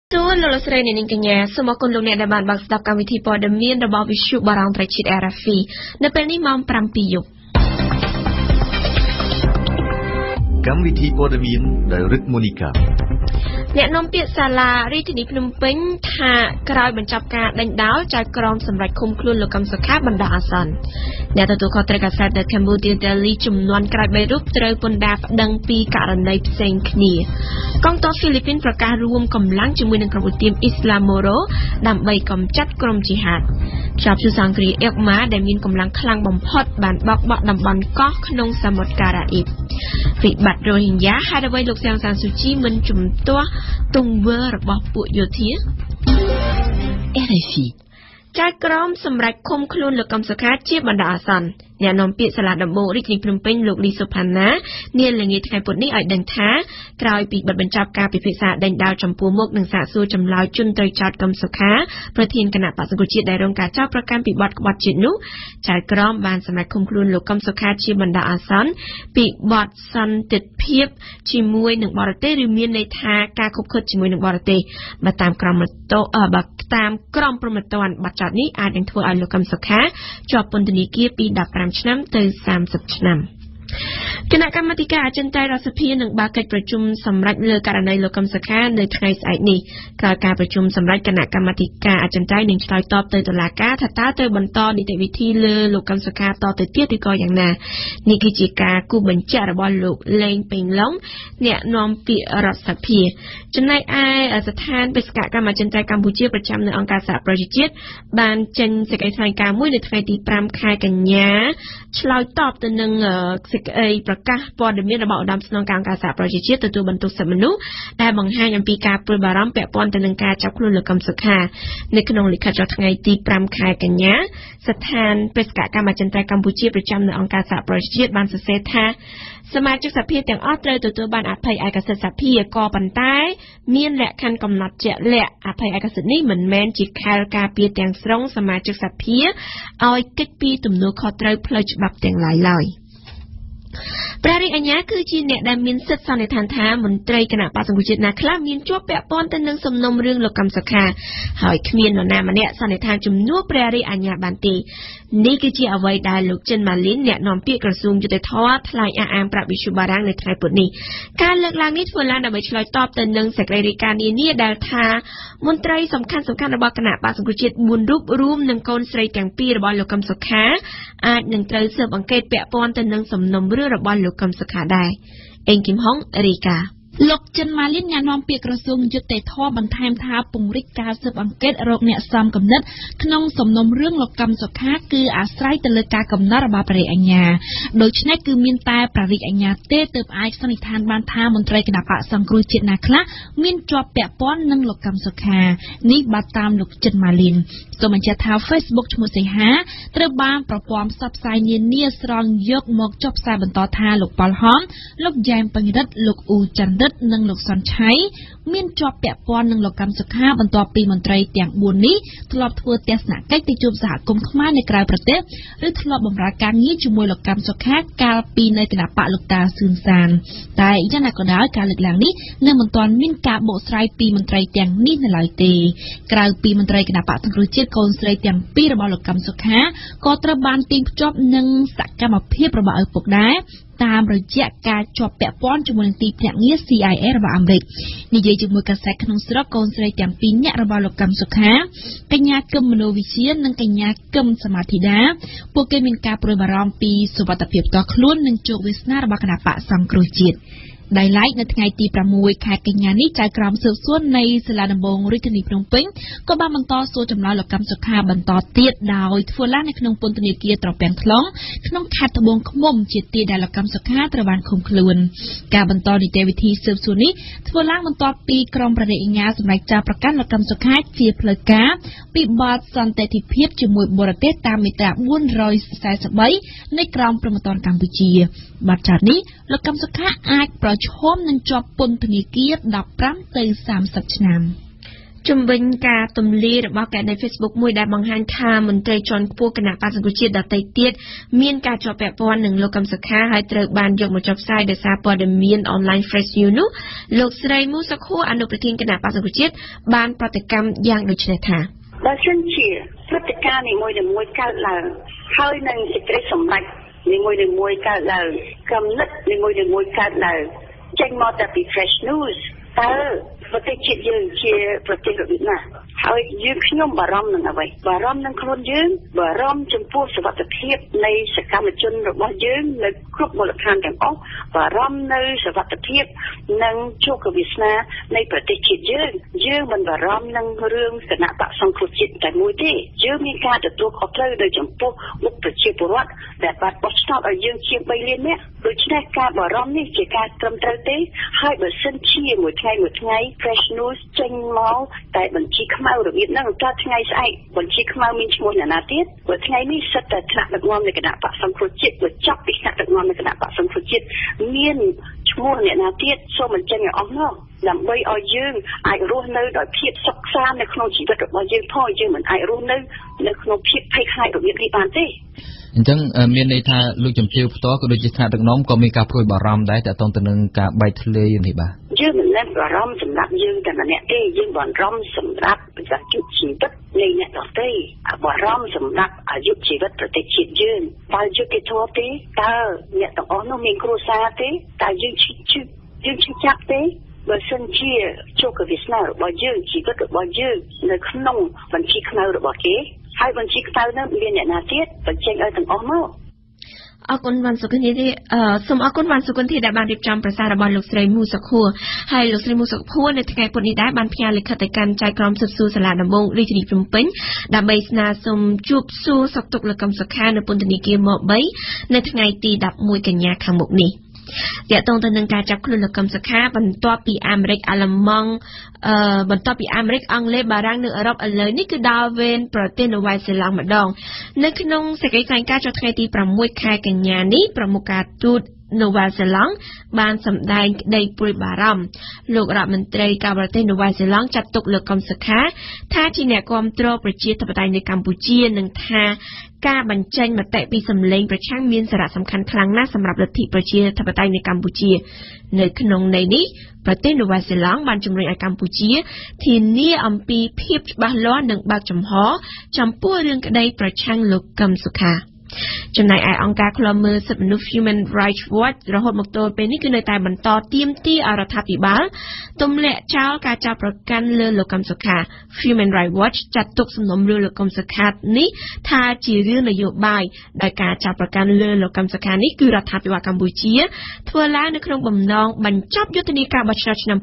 ជួនលោកស្រីនាងកញ្ញាសូមអរគុណលោកអ្នកដែលបានបើកស្ដាប់កម្មវិធីព័ត៌មានរបស់វិទ្យុបារាំងត្រៃជាតិ RFE នៅពេលនេះម៉ោង 7 យប់កម្មវិធីព័ត៌មានដោយរិទ្ធមូនីកាអ្នកនាំពាក្យសាលារាជធានីភ្នំពេញថាក្រោយបញ្ចប់ការដេញដោលចៅក្រមសម្រាប់ឃុំខ្លួនលោកកឹមសុខាបណ្ដោះអាសន្នអ្នកទទួលខុសត្រូវកាសែត The Cambodia Daily ចំនួនក្រោយ3រូបត្រូវពន្ធដារប្តឹងពីករណីផ្សេងគ្នាកងទ័ពហ្វីលីពីនប្រកាសរួមកម្លាំងជាមួយនឹងក្រុមឧទាមអ៊ីស្លាមម៉ូរ៉ូដើម្បីកម្ចាត់ក្រុមជីហាតជាប់ជួសង្គ្រាអ៊ីកម៉ាដែលមានកម្លាំងខ្លាំងបំផុតបានបោកបក់តំបន់កោះក្នុងសមុទ្រការ៉ាអ៊ីបវិបត្តិរ៉ូហិញយ៉ាហេតុអ្វីលោកសៀងសានស៊ូជីមិនជំទាស់ទង្វើរបស់ពួកយោធា RFE ចៅក្រមសម្រាប់ឃុំខ្លួនលោកកឹមសុខាជាបណ្ដោះអាសន្នអ្នកនាំពាក្យសាលាដំបូងរាជធានីភ្នំពេញលោកលីសុផាណានាល្ងាចថ្ងៃពុធនេះឲ្យដឹងថាក្រោយពីបិទបញ្ចប់ការពិភាក្សាដេញដោលចំពោះមុខនិងសាកសួរចម្លើយជនត្រូវចោទកឹមសុខាប្រធានគណៈបក្សសង្គ្រោះជាតិដែលរងការចោទប្រកាន់ពីបទក្បត់ជាតិនោះចៅក្រមបានសម្រេចឃុំខ្លួនលោកកឹមសុខាជាបណ្ដោះអាសន្នពីបទសន្តិភាពជាមួយនឹងបរទេសឬមានន័យថាការខុបខិតជាមួយនឹងបរទេសបើតាមក្រមព្រហ្មទណ្ឌបទចោទនេះអាចនឹងធ្វើឲ្យលោកកឹមសុខាជាប់ពន្ធនាគារពី15 ឆ្នាំទៅ30 ឆ្នាំគណៈកម្មាធិការអចិន្ត្រៃយ៍រដ្ឋសភានឹងបើកកិច្ចប្រជុំសម្រាប់លើករណីលោកកឹមសុខានៅថ្ងៃស្អែកនេះក្រោយការប្រជុំសម្រាប់គណៈកម្មាធិការអចិន្ត្រៃយ៍នឹងឆ្លើយតបទៅតុលាការថាតើត្រូវបន្តនីតិវិធីលើលោកកឹមសុខាតទៅទៀតឬក៏យ៉ាងណានេះគឺជាការគូបញ្ជាក់របស់លោកលេងពេញឡុងអ្នកនាំពាក្យរដ្ឋសភាចំណែកឯស្ថានបេសកកម្មអចិន្ត្រៃយ៍កម្ពុជាប្រចាំនៅអង្គការសហប្រជាជាតិបានចេញសេចក្តីថ្លែងការណ៍មួយនៅថ្ងៃទី5 ខែកញ្ញាឆ្លើយតបទៅនឹងសេចក្តីប្រកាសព័ត៌មានរបស់ឧត្តមស្នងការអង្គការសហប្រជាជាតិទទួលបន្ទុកសិទ្ធិមនុស្សដែលបង្ហាញអំពីការព្រួយបារម្ភពាក់ព័ន្ធទៅនឹងការចាប់ខ្លួនលោកកឹមសុខានៅក្នុងលិខិតចុះថ្ងៃទី5 ខែកញ្ញាស្ថានបេសកកម្មអចិន្ត្រៃយ៍កម្ពុជាប្រចាំនៅអង្គការសហប្រជាជាតិបានសរសេរថាសមាជិកសភាទាំងអស់ត្រូវទទួលបានអភ័យឯកសិទ្ធិសភាក៏ប៉ុន្តែមានលក្ខខណ្ឌកំណត់ជាក់លាក់អភ័យឯកសិទ្ធិនេះមិនមែនជាខែលការពារទាំងស្រុងសមាជិកសភាឲ្យគេចពីទំនួលខុសត្រូវផ្លូវច្បាប់ទាំងឡាយព្រះរាជអាជ្ញាគឺជាអ្នកដែលមានសិទ្ធិសន្និដ្ឋានថាមន្ត្រីគណៈបក្សសង្គ្រោះជាតិណាខ្លះមានជាប់ពាក់ព័ន្ធទៅនឹងសំណុំរឿងលោកកឹមសុខាហើយគ្មាននរណាម្នាក់សន្និដ្ឋានជំនួសព្រះរាជអាជ្ញាបានទេនេះគឺជាអ្វីដែលលោកចិនម៉ាលីនអ្នកនាំពាក្យក្រសួងយុតិធធម៌ថ្លែងអះអាងប្រាប់វិទ្យុបារាំងនៅថ្ងៃពុធនេះការលើកឡើងនេះធ្វើឡើងដើម្បីឆ្លើយតបទៅនឹងសេចក្តីរាយការណ៍នានាដែលថាមន្ត្រីសំខាន់ៗរបស់គណៈបក្សសង្គ្រោះជាតិ4រូបរួមនឹងកូនស្រីទាំងពីររបស់លោកកឹមសុខាអាចនឹងត្រូវស៊ើបអង្កេតពាក់ព័ន្ធទៅនឹងសំណុំរឿងរបស់លោកកឹមសុខាដែរអេងគឹមហុងរាយការណ៍លោកចិនម៉ាលីនអ្នកនាំពាក្យក្រសួងយុតិធម៌បន្ថែមថាពង្រីកការស៊ើបអង្កេតរកអ្នកសំគំនិតក្នុងសំណុំរឿងលោកកឹមសុខាគឺអាស្រ័យទៅលើការកំណត់របស់ព្រះរាជអាជ្ញាដូច្នេះគឺមានតែព្រះរាជអាជ្ញាទេទើបអាចសន្និដ្ឋានបានថាមន្ត្រីគណៈបក្សសង្គ្រោះជាតិណាខ្លះមានជាប់ពាក់ព័ន្ធនឹងលោកកឹមសុខានេះបើតាមលោកចិនម៉ាលីនសូមបញ្ជាក់ថា Facebook ឈ្មោះសីហាត្រូវបានប្រព័ន្ធផ្សព្វផ្សាយនានាស្រង់យកមកចុះផ្សាយបន្តថាលោកប៉ាល់ហនលោកយ៉ែមពេញរិទ្ធលោកអ៊ូច័ន្ទរិទ្ធនិងលោកសុនឆៃមានជាប់ពាក់ព័ន្ធនឹងលោកកឹមសុខាបន្ទាប់ពីមន្ត្រីទាំង4នេះធ្លាប់ធ្វើទស្សនកិច្ចទៅជួបសហគមន៍ខ្មែរនៅក្រៅប្រទេសឬធ្លាប់បម្រើការងារជាមួយលោកកឹមសុខាកាលពីនៅគណៈបកលោកតាសឿនសានតែយ៉ាងណាក៏ដោយការលើកឡើងនេះនៅមិនទាន់មានការបកស្រាយពីមន្ត្រីទាំងនេះនៅឡើយទេក្រៅពីមន្ត្រីគណៈបកសង្គ្រោះជាតិកូនស្រីទាំងពីររបស់លោកកឹមសុខាក៏ត្រូវបានទាញភ្ជាប់នឹងសកម្មភាពរបស់ឪពុកដែរតាមរយៈការជាប់ពាក់ព័ន្ធជាមួយនឹងទីភ្នាក់ងារ CIA របស់អាមេរិកនិយាយជាមួយកាសែតក្នុងស្រុកកូនស្រីទាំងពីរនាក់របស់លោកកឹមសុខាកញ្ញាគឹមមនោវិជ្ជានិងកញ្ញាគឹមសមាធិដាពួកគេមានការព្រួយបារម្ភពីសុវត្ថិភាពផ្ទាល់ខ្លួននិងជោគវាសនារបស់គណៈបក្សសង្គ្រោះជាតិដែលឡែកនៅថ្ងៃទី6 ខែកញ្ញានេះចៅក្រមស៊ើបសួរនៃសាលាដំបងរាជធានីភ្នំពេញក៏បានបន្តសួរចម្លើយលោកកឹមសុខាបន្តទៀតដោយធ្វើឡើងនៅក្នុងពន្ធនាគារត្រពាំង ខ្លុងក្នុងខេត្តត្បូងឃ្មុំជាទីដែលលោកកឹមសុខាត្រូវបានឃុំខ្លួនការបន្តនីតិវិធីស៊ើបសួរនេះធ្វើឡើងបន្ទាប់ពីក្រុមព្រះរាជអាជ្ញាសម្រេចចោទប្រកាន់លោកកឹមសុខាជាផ្លូវការពីបទសន្តិភាពជាមួយបរទេសតាមមាត្រា443នៃក្រមព្រហ្មទណ្ឌកម្ពុជាបទចោទនេះលោកកឹមសុខាអាចប្រឈមនឹងជាប់ពន្ធនាគារ15 ទៅ 30 ឆ្នាំជំវិញការទម្លាយរបស់កែใน Facebook មួយដែលបង្ហាញថាមន្ត្រីជាន់ខ្ពស់គណៈបក្សសង្គ្រោះជាតិដទៃទៀតមានការជាប់ពាក់ព័ន្ធនឹងលោកកឹមសុខាហើយត្រូវបានយកមកចុះផ្សាយដោយសារព័ត៌មាន online fresh news នោះលោកស្រីមូសុខួរអនុប្រធានគណៈបក្សសង្គ្រោះជាតិបានប្រតិកម្មយ៉ាងដូចនេះថាបើសិនជាព្រឹត្តិការណ៍នីមួយៗកើតឡើងហើយនឹងសេចក្តីសម្រេចនីមួយៗកើតឡើងគំនិតនីមួយៗកើតឡើងចេញមកតែពី fresh news តើប្រទេសជាតិយើងជាប្រទេសរបៀបណាហើយយើងខ្ញុំបារម្ភនឹងអ្វីបារម្ភនឹងខ្លួនយើងបារម្ភចំពោះសុវត្ថិភាពនៃសកម្មជនរបស់យើងនៅគ្រប់មូលដ្ឋានទាំងអស់បារម្ភនៅសុវត្ថិភាពនិងជោគវាសនានៃប្រទេសជាតិយើងមិនបារម្ភនឹងរឿងគណៈបក្សសង្គ្រោះជាតិតែមួយទេយើងមានការទទួលខុសត្រូវនៅចំពោះមុខប្រជាពលរដ្ឋដែលបានបោះឆ្នោតឲ្យយើងជាង3លាននាក់ដូច្នេះការបារម្ភនេះជាការត្រឹមត្រូវទេហើយបើសិនជាមួយថ្ងៃfresh news ចេញមកតែបញ្ជីខ្មៅរបៀបហ្នឹងតើថ្ងៃស្អែកបញ្ជីខ្មៅមានឈ្មោះអ្នកណាទៀតព្រោះថ្ងៃនេះសិតតែថ្នាក់ដឹកនាំនៃគណៈបក្សសង្គ្រោះជាតិបើចាប់ពីថ្នាក់ដឹកនាំនៃគណៈបក្សសង្គ្រោះជាតិមានឈ្មោះអ្នកណាទៀតសូមបញ្ចេញឲ្យអស់នោះដើម្បីឲ្យយើងអាចរស់នៅដោយភាពសុខសាន្តនៅក្នុងជីវិតរបស់យើងផងយើងមិនអាចរស់នៅក្នុងភាពភ័យខ្លាចរបៀបនេះបានទេអញ្ចឹងមានន័យថាលោកជំទាវផ្ទាល់ក៏ដូចជាថ្នាក់ដឹកនាំក៏មានការព្រួយបារម្ភដែរតើតទៅនឹងការបែកធ្លាយនេះបាទយើងមិនមែនបារម្ភសម្រាប់យើងតែម្នាក់ទេយើងបារម្ភសម្រាប់ប្រយោជន៍ជីវិតនៃអ្នកដទៃបារម្ភសម្រាប់អាយុជីវិតប្រទេសជាតិយើងតើយុត្តិធម៌ទេតើអ្នកទាំងអស់នោះមានគ្រួសារទេតើយើងឈឺចាប់ទេបើសិនជាជោគវាសនារបស់យើងជីវិតរបស់យើងនៅក្នុងបញ្ជីខ្មៅរបស់គេហើយបញ្ជីខ្មៅនោះមានអ្នកណាទៀតបញ្ចេញឲ្យទាំងអស់មកអរគុណវ៉ាន់សុគន្ធាសូមអរគុណវ៉ាន់សុគន្ធាដែលបានរៀបចំប្រសាសន៍របស់លោកស្រីមូសុខួរហើយលោកស្រីមូសុខួរនៅថ្ងៃពុធនេះដែរបានផ្ញើលិខិតទៅកាន់ចៅក្រមស៊ើបសួរសាលាដំបងរាជធានីភ្នំពេញដើម្បីស្នើសុំជួបសួរសុខទុក្ខលោកកឹមសុខានៅពន្ធនាគារម៉3នៅថ្ងៃទី11កញ្ញាខាងមុខនេះទាក់ទងទៅនឹងការចាប់ខ្លួនលោកកឹមសុខាបន្ទាប់ពីអាមេរិកអាល្លឺម៉ង់បន្ទាប់ពីអាមេរិកអង់គ្លេសបារាំងនិងអឺរ៉ុបឥឡូវនេះគឺដល់វេនប្រទេសនូវែលសេឡង់ម្ដងនៅក្នុងសេចក្តីថ្លែងការណ៍ចុះថ្ងៃទី6ខែកញ្ញានេះប្រមុខការទូតនូវែលសេឡង់បានសម្ដែងក្តីព្រួយបារម្ភលោករដ្ឋមន្ត្រីការបរទេសនូវែលសេឡង់ចាត់ទុកលោកកឹមសុខាថាជាអ្នកគាំទ្រប្រជាធិបតេយ្យនៅកម្ពុជានិងថាការបញ្ចេញមតិពីសម្លេងប្រឆាំងមានសារៈសំខាន់ខ្លាំងណាស់សម្រាប់លទ្ធិប្រជាធិបតេយ្យនៅកម្ពុជានៅក្នុងន័យនេះប្រទេសនូវែលសេឡង់បានជំរុញឲ្យកម្ពុជាធានាអំពីភាពច្បាស់លាស់និងបើកចំហចំពោះរឿងក្តីប្រឆាំងលោកកឹមសុខាចំណែកឯអង្គការឃ្លាំមើលសិទ្ធិមនុស្ស Human Rights Watch រហូតមកទល់ពេលនេះគឺនៅតែបន្តទាមទារឲ្យរដ្ឋាភិបាលទម្លាក់ចោលការចាប់ប្រកាន់លើលោកកឹមសុខា Human Rights Watch ចាត់ទុកសំណុំរឿងលោកកឹមសុខានេះថាជារឿងនយោបាយដោយការចាប់ប្រកាន់លើលោកកឹមសុខានេះគឺរដ្ឋាភិបាលកម្ពុជាធ្វើឡើងនៅក្នុងបំណងបញ្ចប់យុទ្ធនាការបោះឆ្នោតឆ្នាំ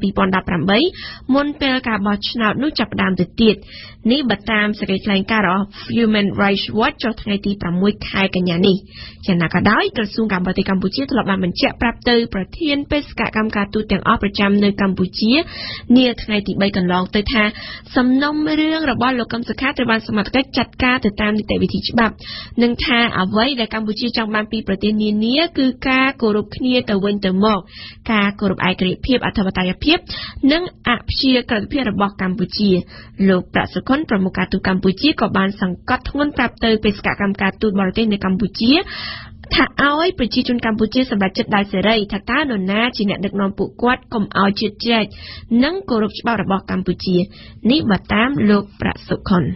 2018មុនពេលការបោះឆ្នោតនោះចាប់ផ្ដើមទៅទៀតនេះបើតាមសេចក្តីថ្លែងការណ៍របស់ Human Rights Watch ចុះថ្ងៃទី6ខែកញ្ញានេះយ៉ាងណាក៏ដោយក្រសួងការបរទេសកម្ពុជាធ្លាប់បានបញ្ជាក់ប្រាប់ទៅប្រធានបេសកកម្មការទូតទាំងអស់ប្រចាំនៅកម្ពុជានាថ្ងៃទី3កន្លងទៅថាសំណុំរឿងរបស់លោកកឹមសុខាត្រូវបានសមត្ថកិច្ចចាត់ការទៅតាមនីតិវិធីច្បាប់និងថាអ្វីដែលកម្ពុជាចង់បានពីប្រទេសនានាគឺការគោរពគ្នាទៅវិញទៅមកការគោរពឯករាជ្យភាពអធិបតេយ្យភាពនិងអព្យាក្រឹតភាពរបស់កម្ពុជាលោកប្រាក់សុខុនប្រមុខការទូតកម្ពុជាក៏បានសង្កត់ធ្ងន់ប្រាប់ទៅបេសកកម្មការទូតបរទេសនៅកម្ពុជាថាឲ្យប្រជាជនកម្ពុជាសម្រេចចិត្តដោយសេរីថាតើនរណាជាអ្នកដឹកនាំពួកគាត់កុំឲ្យជឿជ្រែកនិងគោរពច្បាប់របស់កម្ពុជានេះបើតាមលោកប្រាក់សុខុន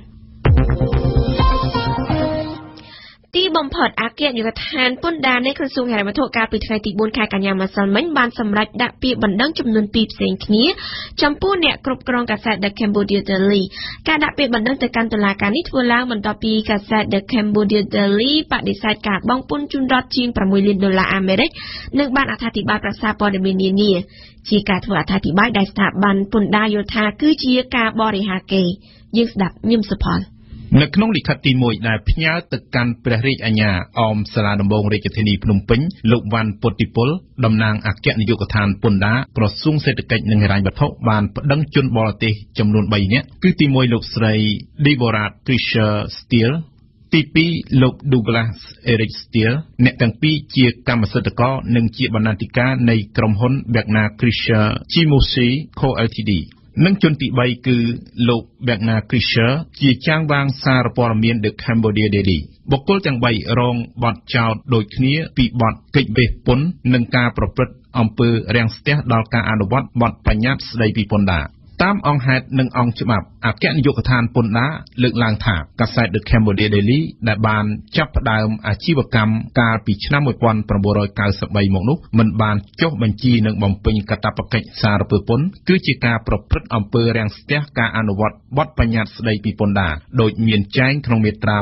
ទីបំផុតអគ្គនាយកដ្ឋានពន្ធដារនៃក្រសួងហិរញ្ញវត្ថុកាលពីថ្ងៃទី4ខែកញ្ញាម្សិលមិញបានសម្រេចដាក់ពាក្យបណ្ដឹងចំនួន2ផ្សេងគ្នាចំពោះអ្នកគ្រប់គ្រងកាសែត The Cambodia Daily ការដាក់ពាក្យបណ្ដឹងទៅកាន់តុលាការនេះធ្វើឡើងបន្ទាប់ពីកាសែត The Cambodia Daily បដិសេធការបង់ពន្ធជូនរដ្ឋជាង$6លានអាមេរិកនិងបានអត្ថាធិប្បាយប្រសាព័ត៌មាននានាជាការធ្វើអត្ថាធិប្បាយដែលស្ថាប័នពន្ធដារយល់ថាគឺជាការបរិហាកេរ្តិ៍យើងស្ដាប់ញឹមសុផលនៅក្នុងលិខិតទី1ដែលផ្ញើទៅកាន់ព្រះរាជអាជ្ញាអមសាលាដំបងរាជធានីភ្នំពេញលោកវ៉ាន់ពុទ្ធិពលតំណាងអគ្គនាយកដ្ឋានពន្ធដារក្រសួងសេដ្ឋកិច្ចនិងហិរញ្ញវត្ថុបានប្តឹងជនបរទេសចំនួន3នាក់គឺទី1លោកស្រី Deborah Tricia Steele ទី2លោក Douglas Eric Steele អ្នកទាំងពីរជាកម្មសិទ្ធិករនិងជាបណ្ណាធិការនៃក្រុមហ៊ុន Bergna Krisha Chimoshi Co Ltd និងជនទី3គឺលោក Bernard Krischer ជាចាងវាងសារព័ត៌មាន The Cambodia Daily បុគ្គលទាំង3រងបទចោទដូចគ្នាពីបទកិច្ចវេះពន្ធនិងការប្រព្រឹត្តអំពើរាំងស្ទះដល់ការអនុវត្តបទបញ្ញត្តិស្តីពីពន្ធដារតាមអង្គហេតុនិងអង្គច្បាប់អគ្គនាយកដ្ឋានពន្ធដារលើកឡើងថាកាសែត The Cambodia Daily ដែលបានចាប់ផ្ដើមអាជីវកម្មកាលពីឆ្នាំ1993មកនោះមិនបានចុះបញ្ជីនិងបំពេញកាតព្វកិច្ចសារពើពន្ធគឺជាការប្រព្រឹត្តអំពើរាំងស្ទះការអនុវត្តបទបញ្ញត្តិស្តីពីពន្ធដារដោយមានចែងក្នុងមាត្រា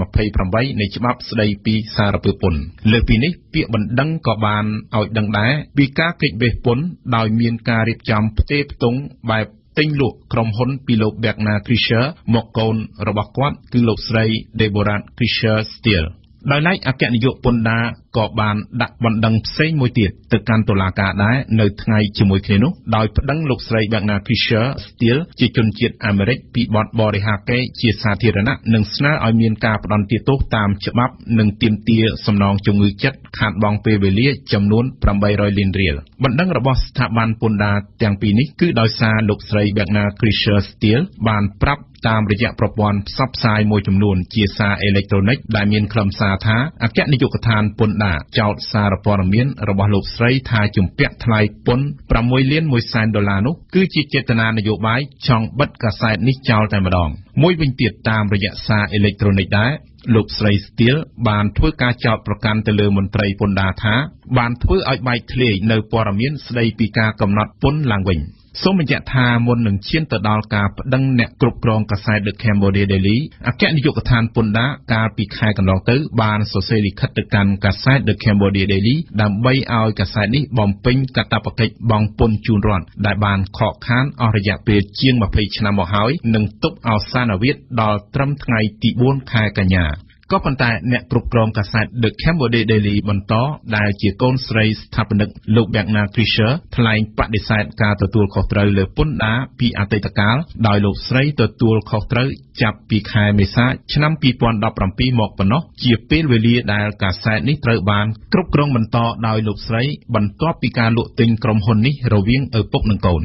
128នៃច្បាប់ស្តីពីសារពើពន្ធលើពីនេះពាក្យបណ្ដឹងក៏បានឲ្យដឹងដែរពីការកិច្ចវេះពន្ធដោយមានការរៀបចំផ្ទេរផ្ទង់បែបទិញលក់ក្រុមហ៊ុនពីលោក Bernard Krischer មកកូនរបស់គាត់គឺលោកស្រី Deborah Krischer Steele ដោយឡែកអគ្គនាយកពន្ធដារក៏បានដាក់បណ្ដឹងផ្សេងមួយទៀតទៅកាន់តុលាការដែរនៅថ្ងៃជាមួយគ្នានោះដោយប្តឹងលោកស្រី Bernard Krischer Steele ជាជនជាតិអាមេរិកពីបទបរិហាកេរ្តិ៍ជាសាធារណៈនិងស្នើឲ្យមានការផ្តន្ទាទោសតាមច្បាប់និងទាមទារសំណងជំងឺចិត្តខាតបង់ពេលវេលាចំនួន800លានរៀលបណ្ដឹងរបស់ស្ថាប័នពន្ធដារទាំងពីរនេះគឺដោយសារលោកស្រី Bernard Krischer Steele បានប្រាប់តាមរយៈប្រព័ន្ធផ្សព្វផ្សាយមួយចំនួនជាសារអេឡិចត្រូនិកដែលមានខ្លឹមសារថាអគ្គនាយកដ្ឋានពន្ធដារចោទសារព័ត៌មានរបស់លោកស្រីថាជំពាក់ថ្លៃពន្ធ$6.1 លាននោះគឺជាចេតនានយោបាយចង់បិទកាសែតនេះចោលតែម្ដងមួយវិញទៀតតាមរយៈសារអេឡិចត្រូនិកដែរលោកស្រី Steele បានធ្វើការចោទប្រកាន់ទៅលើមន្ត្រីពន្ធដារថាបានធ្វើឲ្យបែកធ្លាយនៅព័ត៌មានស្ដីពីការកំណត់ពន្ធឡើងវិញសូមបញ្ជាក់ថាមុននឹងឈានទៅដល់ការប្តឹងអ្នកគ្រប់គ្រងកាសែត The Cambodia Daily អគ្គនាយកដ្ឋានពន្ធដារកាលពីខែកន្លងទៅបានសរសេរលិខិតទៅកាន់កាសែត The Cambodia Daily ដើម្បីឲ្យកាសែតនេះបំពេញកាតព្វកិច្ចបង់ពន្ធជូនរដ្ឋដែលបានខកខានអស់រយៈពេលជាង20ឆ្នាំមកហើយនិងទុកអវសានវិតដល់ត្រឹមថ្ងៃទី4ខែកញ្ញាក៏ប៉ុន្តែអ្នកគ្រប់គ្រងកាសែត The Cambodia Daily បន្តដែលជាកូនស្រីស្ថាបនិកលោក Bernard Krischer ថ្លែងបដិសេធការទទួលខុសត្រូវលើពន្ធដារពីអតីតកាលដោយលោកស្រីទទួលខុសត្រូវចាប់ពីខែមេសាឆ្នាំ2017មកប៉ុណ្ណោះជាពេលវេលាដែលកាសែតនេះត្រូវបានគ្រប់គ្រងបន្តដោយលោកស្រីបន្ទាប់ពីការលក់ទិញក្រុមហ៊ុននេះរវាងឪពុកនិងកូន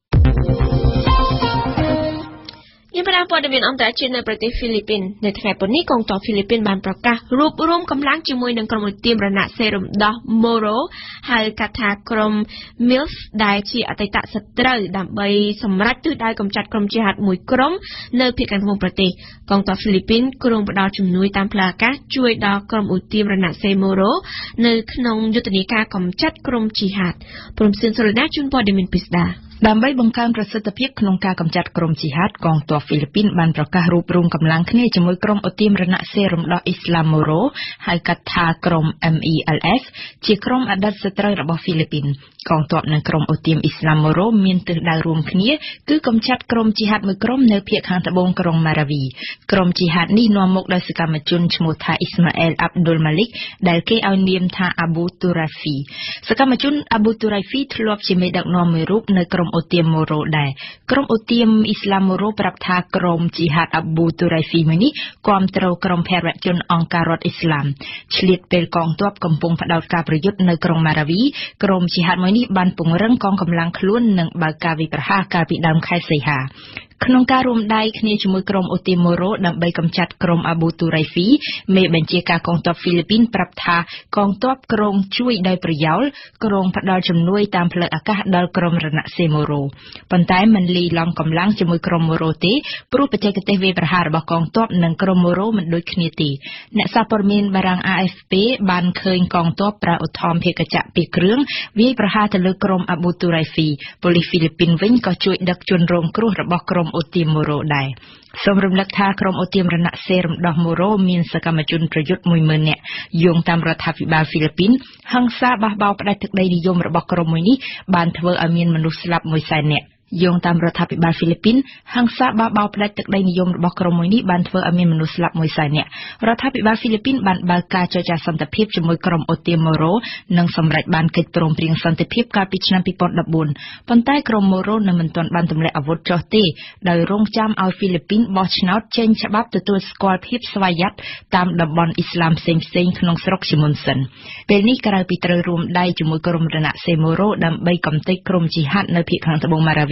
មានប្រព័ន្ធមានអន្តរជាតិនៅប្រទេសហ្វីលីពីននៅថ្ងៃពុធនេះកងទ័ពហ្វីលីពីនបានប្រកាសរួបរวมកម្លាំងជាមួយនឹងក្រុមឧទាមរណសេរីរំដោះ Moro ហៅកាត់ថាក្រុម MILF ដែលជាអតីតសត្រូវដើម្បីសម្រេចទិសដៅកម្ចាត់ក្រុមជាហាតមួយក្រុមនៅភាគខាងត្បូងប្រទេសកងទ័ពហ្វីលីពីនគ្រោងផ្ដល់ជំនួយតាមផ្លូវអាកាសជួយដល់ក្រុមឧទាមរណសេរី Moro នៅក្នុងយុទ្ធនាការកម្ចាត់ក្រុមជាហាតព្រមសឿនសូលណាជូនព័ត៌មានពិស្ដាដើម្បីបង្កើនប្រសិទ្ធភាពក្នុងការកម្ចាត់ក្រុមជីហាតកងទ័ពហ្វីលីពីនបានប្រកាសរួបរวมកម្លាំងគ្នាជាមួយក្រុមឧទាមរណសេរីរំដោះអ៊ីស្លាមម៉ូរ៉ូហៅកាត់ថាក្រុម MELF ជាក្រុមអតីតសត្រូវរបស់ហ្វីលីពីនកងទ័ពនិងក្រុមឧទាមអ៊ីស្លាមម៉ូរ៉ូមានទិសដៅរួមគ្នាគឺកម្ចាត់ក្រុមជីហាតមួយក្រុមនៅភាគខាងត្បូងក្រុងម៉ារ៉ាវីក្រុមជីហាតនេះនាំមុខដោយសកម្មជនឈ្មោះថាអ៊ីស្ម៉ាអែលអាប់ឌុលម៉ាលីកដែលគេឲ្យនាមថាអាប៊ូទូរ៉ាហ្វីសកម្មជនអាប៊ូទូរ៉ាហ្វីធ្លាប់ជាមេដឹកនាំមួយរូបនៅក្រុមឧទាមម៉ូរ៉ូដែរក្រុមឧទាមអ៊ីស្លាមម៉ូរ៉ូប្រាប់ថាក្រុមជីហាតអាប៊ូទូរ៉ាហ្វីមួយនេះគាំទ្រក្រុមភេរវជនអង្គការរដ្ឋអ៊ីស្លាមឆ្លៀតពេលកងទ័ពកំពុងផ្ដោតការប្រយុទ្ធនៅក្រុងម៉ារ៉ាវីក្រុមជីហាតមួយនេះបានពង្រឹងកងកម្លាំងខ្លួននិងបើកការវាយប្រហារកាលពីដើមខែសីហាក្នុងការរួមដៃគ្នាជាមួយក្រុមឧទាមម៉ូរ៉ូដើម្បីកម្ចាត់ក្រុមអាប៊ូទូរ៉ៃហ្វីមេបញ្ជាការកងទ័ពហ្វីលីពីនប្រាប់ថាកងទ័ពក្រុងជួយដោយប្រយោលក្រុងផ្ដល់ជំនួយតាមផ្លូវអាកាសដល់ក្រុមរណសេរីម៉ូរ៉ូប៉ុន្តែមិនលីឡំកម្លាំងជាមួយក្រុមម៉ូរ៉ូទេព្រោះបច្ចេកទេសវាយប្រហាររបស់កងទ័ពនិងក្រុមម៉ូរ៉ូមិនដូចគ្នាទេអ្នកសារព័ត៌មានបារាំង AFP បានឃើញកងទ័ពប្រើឧទ្ធម្ភាគចក្រ2គ្រឿងវាយប្រហារទៅលើក្រុមអាប៊ូទូរ៉ៃហ្វីប៉ូលីសហ្វីលីពីនវិញក៏ជួយដឹកជនរងគ្រោះរបស់ក្រុមឧទាមម៉ូរ៉ូដែរសូមរំលឹកថាក្រុមឧទាមរណសេរីរំដោះម៉ូរ៉ូមានសកម្មជនប្រយុទ្ធ 10000 នាក់យោងតាមរដ្ឋាភិបាលហ្វីលីពីនហិង្សាបះបោរផ្ដាច់ទឹកដីនិយមរបស់ក្រុមមួយនេះបានធ្វើឲ្យមានមនុស្សស្លាប់ 100,000 នាក់យោងតាមរដ្ឋាភិបាលហ្វីលីពីនហិង្សាបះបោរផ្ដាច់ទឹកដីនិយមរបស់ក្រុមមួយនេះបានធ្វើឲ្យមានមនុស្សស្លាប់ 100,000 នាក់រដ្ឋាភិបាលហ្វីលីពីនបានបើកការចរចាសន្តិភាពជាមួយក្រុមឧទាមម៉ូរ៉ូនិងសម្រេចបានកិច្ចព្រមព្រៀងសន្តិភាពកាលពីឆ្នាំ2014ប៉ុន្តែក្រុមម៉ូរ៉ូនៅមិនទាន់បានទម្លាក់អាវុធចុះទេដោយរងចាំឲ្យហ្វីលីពីនបោះឆ្នោតចេញច្បាប់ទទួលស្គាល់ភាពស្វយ័តតាមតំបន់អ៊ីស្លាមផ្សេងៗក្នុងស្រុកជាមុនសិនពេលនេះក្រៅពីត្រូវរួមដៃជាមួយក្រុមរណសេរីម៉ូរ៉ូដើម្បីកំទេចក្រុមជីហាតនៅភាគខាងត្បូងម៉ារ៉ាវី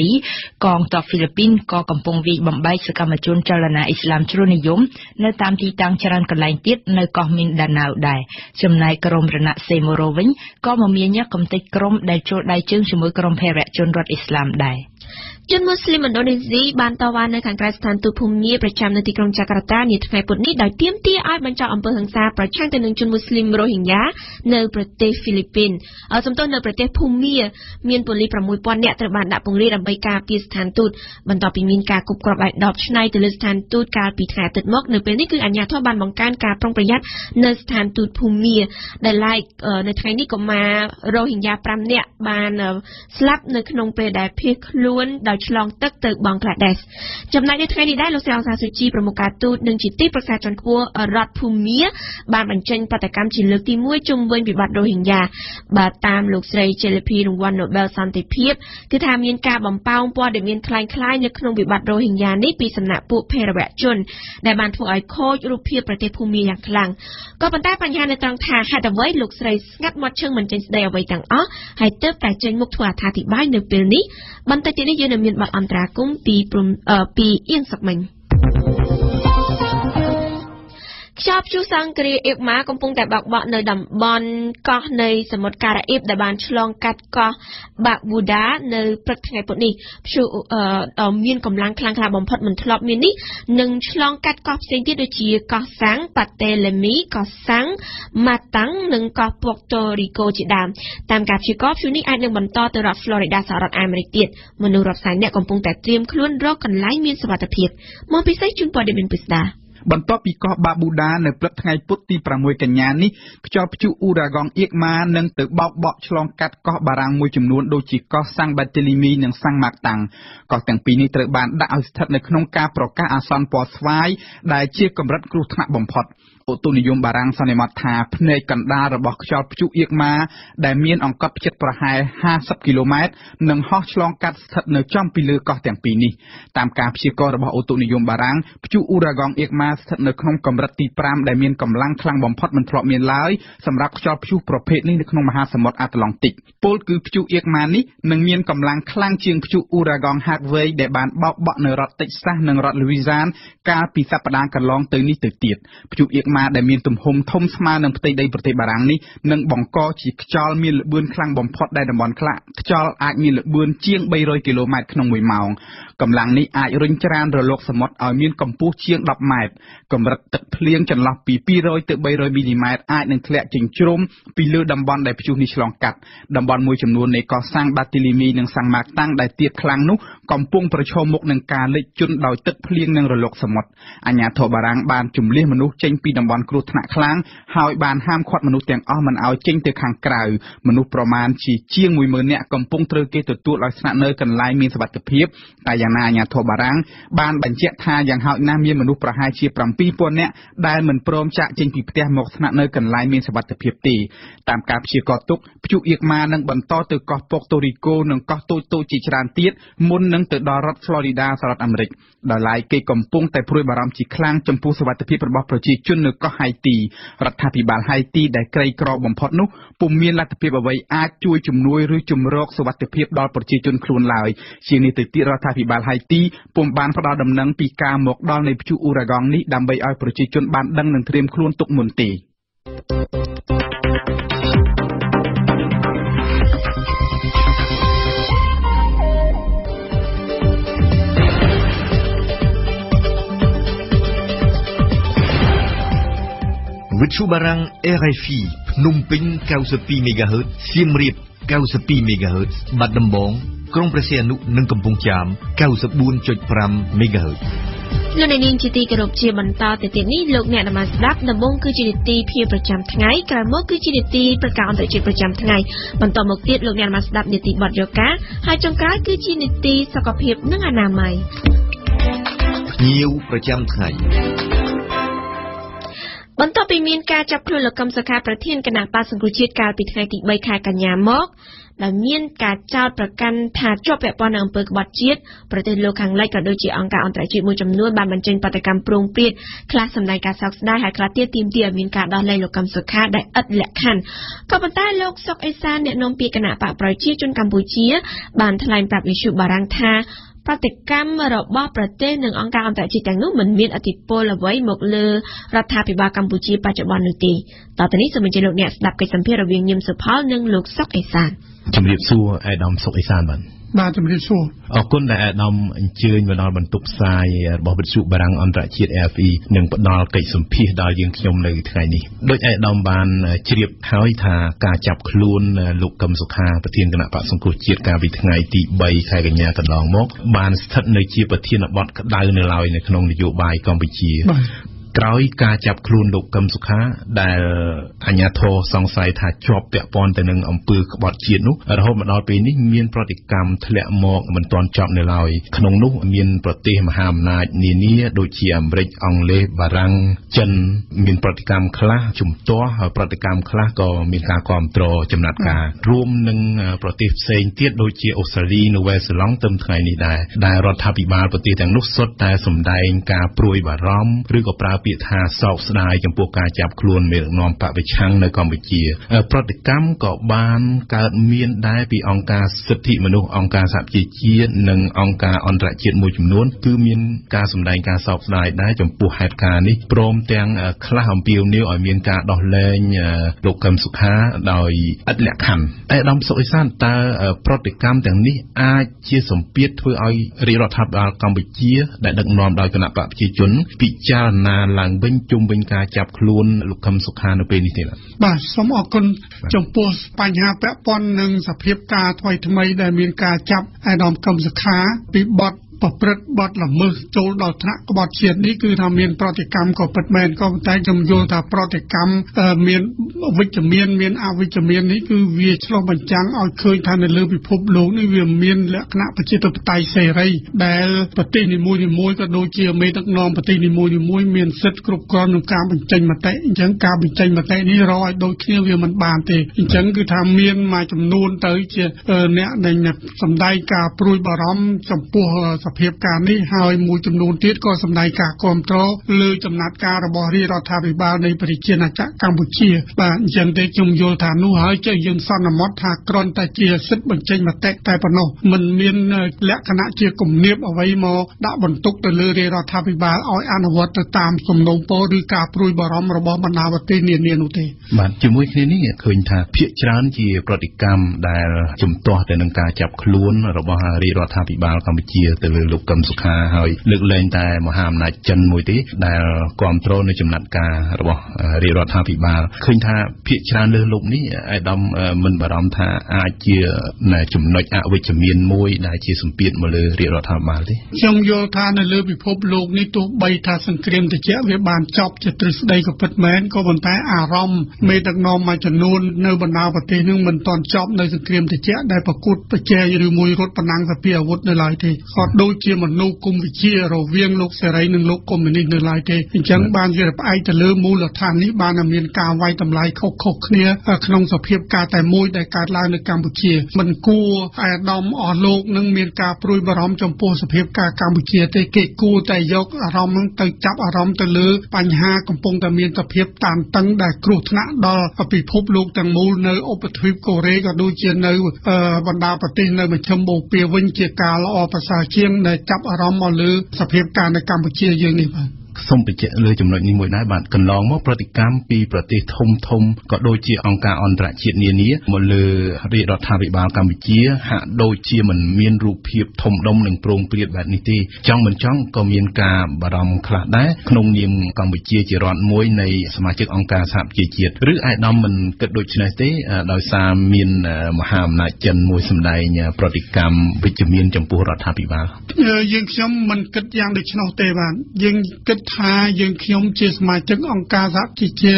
Somali កងទ័ពហ្វីលីពីនក៏កំពុងវាយបំបែកសកម្មជនចលនាអ៊ីស្លាមជ្រុលនិយមនៅតាមទីតាំងច្រើនកន្លែងទៀតនៅកោះមីនដាណាវដែរចំណែកក្រុមរណសេម៉ូរ៉ូវិញក៏មមាញឹកកំទេចក្រុមដែលចូលដៃជើងជាមួយក្រុមភេរវជនរដ្ឋអ៊ីស្លាមដែរជនមូស្លីមឥណ្ឌូនេស៊ីបានតវ៉ានៅខាងក្រៅស្ថានទូតភូមាប្រចាំនៅទីក្រុងចាកាតានាថ្ងៃពុធនេះដោយទាមទារឲ្យបញ្ចប់អំពើហិង្សាប្រឆាំងទៅនឹងជនមូស្លីមរ៉ូហិញ៉ានៅប្រទេសហ្វីលីពីនសំទោសនៅប្រទេសភូមាមានប៉ូលីស 6000 នាក់ត្រូវបានដាក់ពង្រាយដើម្បីការពារស្ថានទូតបន្ទាប់ពីមានការគប់គ្រាប់ដៃដបឆ្នៃទៅលើស្ថានទូតកាលពីថ្ងៃអាទិត្យមកនៅពេលនេះគឺអាជ្ញាធរបានបង្កើនការប្រុងប្រយ័ត្ននៅស្ថានទូតភូមាដែលឡែកនៅថ្ងៃនេះកុមាររ៉ូហិញ៉ា 5 នាក់បានស្លាប់នៅក្នុងពេលដែលភៀសខ្លួនដោយឆ្លងទឹកទៅបង់ក្លាដេសចំណែកនៅថ្ងៃនេះដែរលោកស្រីអង្សាស៊ូជីប្រមុខការទូតនិងជាទីប្រឹក្សាជាន់ខ្ពស់រដ្ឋភូមាបានបញ្ចេញប្រតិកម្មជាលើកទី1ជុំវិញវិបត្តិរ៉ូហិញ៉ាបាទតាមលោកស្រីជេលភីរង្វាន់ Nobel សន្តិភាពគឺថាមានការបំផោងព័ត៌មានคล้ายៗនៅក្នុងវិបត្តិរ៉ូហិញ៉ានេះពីសំណាក់ពួកភេរវជនដែលបានធ្វើឲ្យខូចរូបភាពប្រទេសភូមាយ៉ាងខ្លាំងក៏ប៉ុន្តែបញ្ហានៅត្រង់ថាហេតុអ្វីលោកស្រីស្ងាត់មាត់ឈឹងមិនចេញស្ដីអ្វីទាំងអស់ហើយទើបតែចេញមុខធ្វើអត្ថាធិប្បាយនៅពេលនេះបន្តិចទៀតនេះយើងនឹងមានបទអន្តរាគមន៍ពីអៀងសុកមិញខ្យល់ព្យុះសង្គ្រាអ៊ីបម៉ាកំពុងតែបាក់បក់នៅតំបន់កោះនៃសមុទ្រការ៉ាអ៊ីបដែលបានឆ្លងកាត់កោះបាក់ប៊ូដានៅព្រឹកថ្ងៃពុធនេះព្យុះមានកម្លាំងខ្លាំងក្លាបំផុតមិនធ្លាប់មាននេះនឹងឆ្លងកាត់កោះផ្សេងទៀតដូចជាកោះសាំងប៉ាតេលេមីកោះសាំងម៉ាតាំងនិងកោះពុកតូរីកូជាដើមតាមការព្យាករណ៍ព្យុះនេះអាចនឹងបន្តទៅរដ្ឋ Florida សហរដ្ឋអាមេរិកទៀតមនុស្សរាប់សែននាក់កំពុងតែត្រៀមខ្លួនរកកន្លែងមានសុវត្ថិភាពមកពិសេសជូនព័ត៌មានពិស្ដាបន្ទាប់ពីកោះបាប៊ូដានៅព្រឹកថ្ងៃពុធទី 6 កញ្ញានេះខ្យល់ព្យុះអ៊ូរ៉ាហ្គងអៀកម៉ានឹងទៅបោកបក់ឆ្លងកាត់កោះបារាំងមួយចំនួនដូចជាកោះសាំងបាតេលីមីនិងសាំងម៉ាក់តាំងកោះទាំងពីរនេះត្រូវបានដាក់ឲ្យស្ថិតនៅក្នុងការប្រកាសអាសន្នពណ៌ស្វាយដែលជាកម្រិតគ្រោះថ្នាក់បំផុតឧតុនិយមបារាំងសន្និដ្ឋានថាភ្នែកកណ្ដាលរបស់ខ្យល់ព្យុះអៀកម៉ាដែលមានអង្កត់ផ្ចិតប្រហែល50គីឡូម៉ែត្រនឹងហោះឆ្លងកាត់ស្ថិតនៅចំពីលើកោះទាំងពីរនេះតាមការព្យាករណ៍របស់ឧតុនិយមបារាំងព្យុះអ៊ូរ៉ាហ្គងអៀកម៉ាស្ថិតនៅក្នុងកម្រិតទី5ដែលមានកម្លាំងខ្លាំងបំផុតមិនធ្លាប់មានឡើយសម្រាប់ខ្យល់ព្យុះប្រភេទនេះនៅក្នុងមហាសមុទ្រអាត្លង់តិកពលគឺព្យុះអៀកម៉ានេះនឹងមានកម្លាំងខ្លាំងជាងព្យុះអ៊ូរ៉ាហ្គងហាកវេយដែលបានបោកបក់នៅរដ្ឋតិចសាសនិងរដ្ឋលូវីសានកាលពីសប្តាហ៍កន្លងទៅនេះទៅទៀតព្យុះអៀកម៉ាដែលមានទំហំធំស្មើនឹងផ្ទៃដីប្រទេសបារាំងនេះនឹងបង្កជាខ្យល់មានល្បឿនខ្លាំងបំផុតដែលតំបន់ខ្លះខ្យល់អាចមានល្បឿនជាង300គីឡូម៉ែត្រក្នុង1ម៉ោងកម្លាំងនេះអាចរុញច្រានរលកសមុទ្រឲ្យមានកម្ពស់ជាង10ម៉ែត្រកម្រិតទឹកភ្លៀងចន្លោះពី200ទៅ300មីលីម៉ែត្រអាចនឹងធ្លាក់ចិញ្ច្រុំពីលើតំបន់ដែលព្យុះនេះឆ្លងកាត់តំបន់មួយចំនួននៃកោះសាំងបាតេលីមីនិងសាំងម៉ាក់តាំងដែលទាបខ្លាំងនោះកំពុងប្រឈមមុខនឹងការលិចជន់ដោយទឹកភ្លៀងនិងរលកសមុទ្រអាជ្ញាធរបារាំងបានជម្លៀសមនុស្សចេញពីតំបន់គ្រោះថ្នាក់ខ្លាំងហើយបានហាមឃាត់មនុស្សទាំងអស់មិនឲ្យចេញទៅខាងក្រៅមនុស្សប្រមាណជាង 10000 នាក់កំពុងត្រូវគេទទួលឲ្យស្នាក់នៅកន្លែងមានសុវត្ថិភាពតែយ៉ាងណាអាជ្ញាធរបារាំងបានបញ្ជាក់ថាយ៉ាងហោចណាស់មានមនុស្សប្រហែលជា 7000 នាក់ដែលមិនព្រមចាកចេញពីផ្ទះមកស្នាក់នៅកន្លែងមានសុវត្ថិភាពទេតាមការព្យាករណ៍ទុកព្យុះអៀកម៉ានឹងបន្តទៅកោះពុកតូរីកូនិងកោះតូចៗជាច្រើនទៀតមុននឹងទៅដល់រដ្ឋ Florida សហរដ្ឋអាមេរិកដោយឡែកគេកំពុងតែព្រួយបារម្ភជាខ្លាំងចំពោះសុវត្ថិភាពរបស់ប្រជាជននៅកោះហៃទីរដ្ឋាភិបាលហៃទីដែលក្រីក្របំផុតនោះពុំមានលទ្ធភាពអ្វីអាចជួយជំនួយឬជំរកសុវត្ថិភាពដល់ប្រជាជនខ្លួនឡើយជាងនេះទៅទៀតរដ្ឋាភិបាលហៃទីពុំបានផ្ដល់ដំណឹងពីការមកដល់នៃព្យុះអ៊ូរ៉ាហ្គងនេះដើម្បីឲ្យប្រជាជនបានដឹងនិងត្រៀមខ្លួនទុកមុនទេវិទ្យុបារាំង RFI ភ្នំពេញ 92 MHz សៀមរាប 92 MHz បាត់ដំបងក្រុងព្រះសីហនុនិងកំពង់ចាម 94.5 MHz លោកនាងជាទីគោរពជាបន្តទៅទៀតនេះលោកអ្នកតាមស្ដាប់ដំបូងគឺជានីតិភាពប្រចាំថ្ងៃក្រោយមកគឺជានីតិប្រកាសអន្តរជាតិប្រចាំថ្ងៃបន្តមកទៀតលោកអ្នកតាមស្ដាប់នីតិបទយោការហើយចុងក្រោយគឺជានីតិសុខភាពនិងអនាម័យភ្ញៀវប្រចាំថ្ងៃបន្ទាប់ពីមានការចាប់ខ្លួនលោកកឹមសុខាប្រធានគណៈបក្សសង្គ្រោះជាតិកាលពីថ្ងៃទី3ខែកញ្ញាមកដែលមានការចោទប្រកាន់ថាជាប់ពាក់ព័ន្ធនឹងអំពើក្បត់ជាតិប្រទេសលោកខាងលិចក៏ដូចជាអង្គការអន្តរជាតិមួយចំនួនបានបញ្ចេញបដកម្មប្រងព្រាតខ្លះសម្ដែងការសោកស្ដាយហើយខ្លះទៀតទាមទារឲ្យមានការដោះលែងលោកកឹមសុខាដែលឥតលក្ខខណ្ឌក៏ប៉ុន្តែលោកសុកអេសានអ្នកនាំពាក្យគណៈបកប្រជាជនកម្ពុជាបានថ្លែងប្រាប់វិទ្យុបារាំងថាប្រតិកម្មរបស់ប្រទេសនិងអង្គការអន្តរជាតិទាំងនោះមិនមានឥទ្ធិពលអ្វីមកលើរដ្ឋាភិបាលកម្ពុជាបច្ចុប្បន្ននោះទេតទៅនេះសូមអញ្ជើញលោកអ្នកស្ដាប់កិច្ចសម្ភាររវាងញឹមសុផលនិងលោកសុកអេសានជំរាបសួរអាដាមសុកអេសានបាទជំរាបសួរអរគុណដែលអាដាមអញ្ជើញមកដល់បន្ទប់ផ្សាយរបស់វិទ្យុបារាំងអន្តរជាតិ RFE និងផ្ដល់កិច្ចសម្ភាសដល់យើងខ្ញុំនៅថ្ងៃនេះដោយអាដាមបានជ្រាបហើយថាការចាប់ខ្លួនលោកកឹមសុខាប្រធានគណៈបក្សសង្គ្រោះជាតិកាលពីថ្ងៃទី3ខែកញ្ញាកន្លងមកបានស្ថិតនៅជាប្រធានបទក្តៅនៅឡើយនៅក្នុងនយោបាយកម្ពុជាក្រោយការចាប់ខ្លួនលោកកឹមសុខាដែលអាជ្ញាធរសង្ស័យថាជាប់ពាក់ព័ន្ធទៅនឹងអំពើក្បត់ជាតិនោះរហូតមកដល់ពេលនេះមានប្រតិកម្មធ្លាក់មកមិនទាន់ចប់នៅឡើយក្នុងនោះមានប្រទេសមហាអំណាចនានាដូចជាអាមេរិកអង់គ្លេសបារាំងចិនមានប្រតិកម្មខ្លះជំទាស់ហើយប្រតិកម្មខ្លះក៏មានការគ្រប់គ្រងចំណាត់ការរួមនឹងប្រទេសផ្សេងទៀតដូចជាអូស្ត្រាលីនូវែលសេឡង់ទៅថ្ងៃនេះដែលរដ្ឋាភិបាលប្រទេសទាំងនោះសុទ្ធតែសម្ដែងការព្រួយបារម្ភឬក៏ប្រើពាក្យថាសោកស្ដាយចំពោះការចាប់ខ្លួនមេដឹកនាំបកប្រឆាំងនៅកម្ពុជាប្រតិកម្មក៏បានកើតមានដែរពីអង្គការសិទ្ធិមនុស្សអង្គការសហប្រជាជាតិនិងអង្គការអន្តរជាតិមួយចំនួនគឺមានការសម្ដែងការសោកស្ដាយដែរចំពោះហេតុការណ៍នេះព្រមទាំងខ្លះអំពាវនាវឲ្យមានការដោះលែងលោកកឹមសុខាដោយឥតលក្ខខណ្ឌអាដាមសុកអេសានតើប្រតិកម្មទាំងនេះអាចជាសម្ពាធធ្វើឲ្យរាជរដ្ឋាភិបាលកម្ពុជាដែលដឹកនាំដោយគណៈបកប្រជាជនពិចារណាឡើងវិញជុំវិញការចាប់ខ្លួនលោកកឹមសុខានៅពេលនេះទេបាទសូមអរគុណចំពោះបញ្ហាពាក់ព័ន្ធនឹងសភាពការថ្មីដែលមានការចាប់អាដាមកឹមសុខាពីបទប្រព្រឹត្តបទល្មើសចូលដល់ថ្នាក់ក្បត់ជាតិនេះគឺថាមានប្រតិកម្មក៏ពិតមែនក៏តែខ្ញុំយល់ថាប្រតិកម្មមានវិជ្ជមានមានអវិជ្ជមាននេះគឺវាឆ្លុះបញ្ចាំងឲ្យឃើញថានៅលើពិភពលោកនេះវាមានលក្ខណៈប្រជាធិបតេយ្យសេរីដែលប្រទេសនីមួយៗក៏ដូចជាមេដឹកនាំប្រទេសនីមួយៗមានសិទ្ធិគ្រប់គ្រាន់ក្នុងការបញ្ចេញមតិអញ្ចឹងការបញ្ចេញមតិនេះរកឲ្យដូចគ្នាវាមិនបានទេអញ្ចឹងគឺថាមានមួយចំនួនទៅជាអ្នកដែលសម្ដែងការព្រួយបារម្ភចំពោះសភាពការនេះហើយមួយចំនួនទៀតក៏សម្ដែងការគ្រប់គ្រងលើចំណាត់ការរបស់រាជរដ្ឋាភិបាលនៃប្រជាណាចក្រកម្ពុជាបាទអញ្ចឹងទេខ្ញុំយល់ថានោះហើយចេះយើងសន្មតថាគ្រាន់តែជាសិទ្ធិបញ្ចេញមតិតែប៉ុណ្ណោះមិនមានលក្ខណៈជាគំនាបអ្វីមកដាក់បន្ទុកទៅលើរាជរដ្ឋាភិបាលឲ្យអនុវត្តទៅតាមសំណូមពរឬការព្រួយបារម្ភរបស់បណ្ដាប្រទេសនានានោះទេបាទជាមួយគ្នានេះឃើញថាភាគច្រើនជាប្រតិកម្មដែលជំទាស់ទៅនឹងការចាប់ខ្លួនរបស់រាជរដ្ឋាភិបាលកម្ពុជាទៅលើលោកកឹមសុខាហើយលើកលែងតែមហាអំណាចចិនមួយទេដែលគ្រប់គ្រងនៅចំណាត់ការរបស់រាជរដ្ឋាភិបាលឃើញថាភាគច្រើនលើលោកនេះអាដាមមិនបារម្ភថាអាចជាចំណុចអវិជ្ជមានមួយដែលជាសម្ពាធមកលើរាជរដ្ឋាភិបាលទេខ្ញុំយល់ថានៅលើពិភពលោកនេះទោះបីថាសង្គ្រាមត្រជាក់វាបានចប់ជាទ្រឹស្ដីក៏ពិតមែនក៏ប៉ុន្តែអារម្មណ៍មេដឹកនាំមួយចំនួននៅបណ្ដាប្រទេសនឹងមិនទាន់ចប់នៅសង្គ្រាមត្រជាក់ដែលប្រកួតប្រជែងឬមួយរត់ប្រណាំងសភាអាវុធនៅឡើយទេក៏ដូចជាមនោគមវិជ្ជារវាងលោកសេរីនិងលោកកុម្មុយនីសនៅឡើយទេអញ្ចឹងបានជាផ្អែកទៅលើមូលដ្ឋាននេះបានមានការវាយតម្លៃខុសៗគ្នាក្នុងសភាពការតែមួយដែលកើតឡើងនៅកម្ពុជាមិនគួរអាដាមអស់លោកនឹងមានការព្រួយបារម្ភចំពោះសភាពការកម្ពុជាទេគេគួរតែយកអារម្មណ៍ទៅចាប់អារម្មណ៍ទៅលើបញ្ហាកំពុងតែមានសភាពតានតឹងដែលគ្រោះថ្នាក់ដល់ពិភពលោកទាំងមូលនៅឧបទ្វីបកូរ៉េក៏ដូចជានៅបណ្ដាប្រទេសនៅមជ្ឈិមបូព៌ាវិញជាការល្អប្រសើរជាងដែលចាប់អារម្មណ៍មកលើសភាពការនៅកម្ពុជាយើងនេះបាទសូមបញ្ជាក់លើចំណុចនេះមួយដែរបាទកន្លងមកប្រតិកម្មពីប្រទេសធំក៏ដូចជាអង្គការអន្តរជាតិនានាមកលើរាជរដ្ឋាភិបាលកម្ពុជាហាក់ដូចជាមិនមានរូបភាពធំដុំនិងប្រងព្រាតបែបនេះទេចង់មិនចង់ក៏មានការបារម្ភខ្លះដែរក្នុងនាមកម្ពុជាជារដ្ឋមួយនៃសមាជិកអង្គការសហប្រជាជាតិឬអាយដាមមិនគិតដូចនេះទេដោយសារមានមហាអំណាចចិនមួយសម្ដែងប្រតិកម្មវិជ្ជមានចំពោះរដ្ឋាភិបាលយើងខ្ញុំមិនគិតយ៉ាងដូច្នោះទេបាទយើងគិតថាយើងខ្ញុំជាសមាជិកអង្គការសហប្រជាជាតិ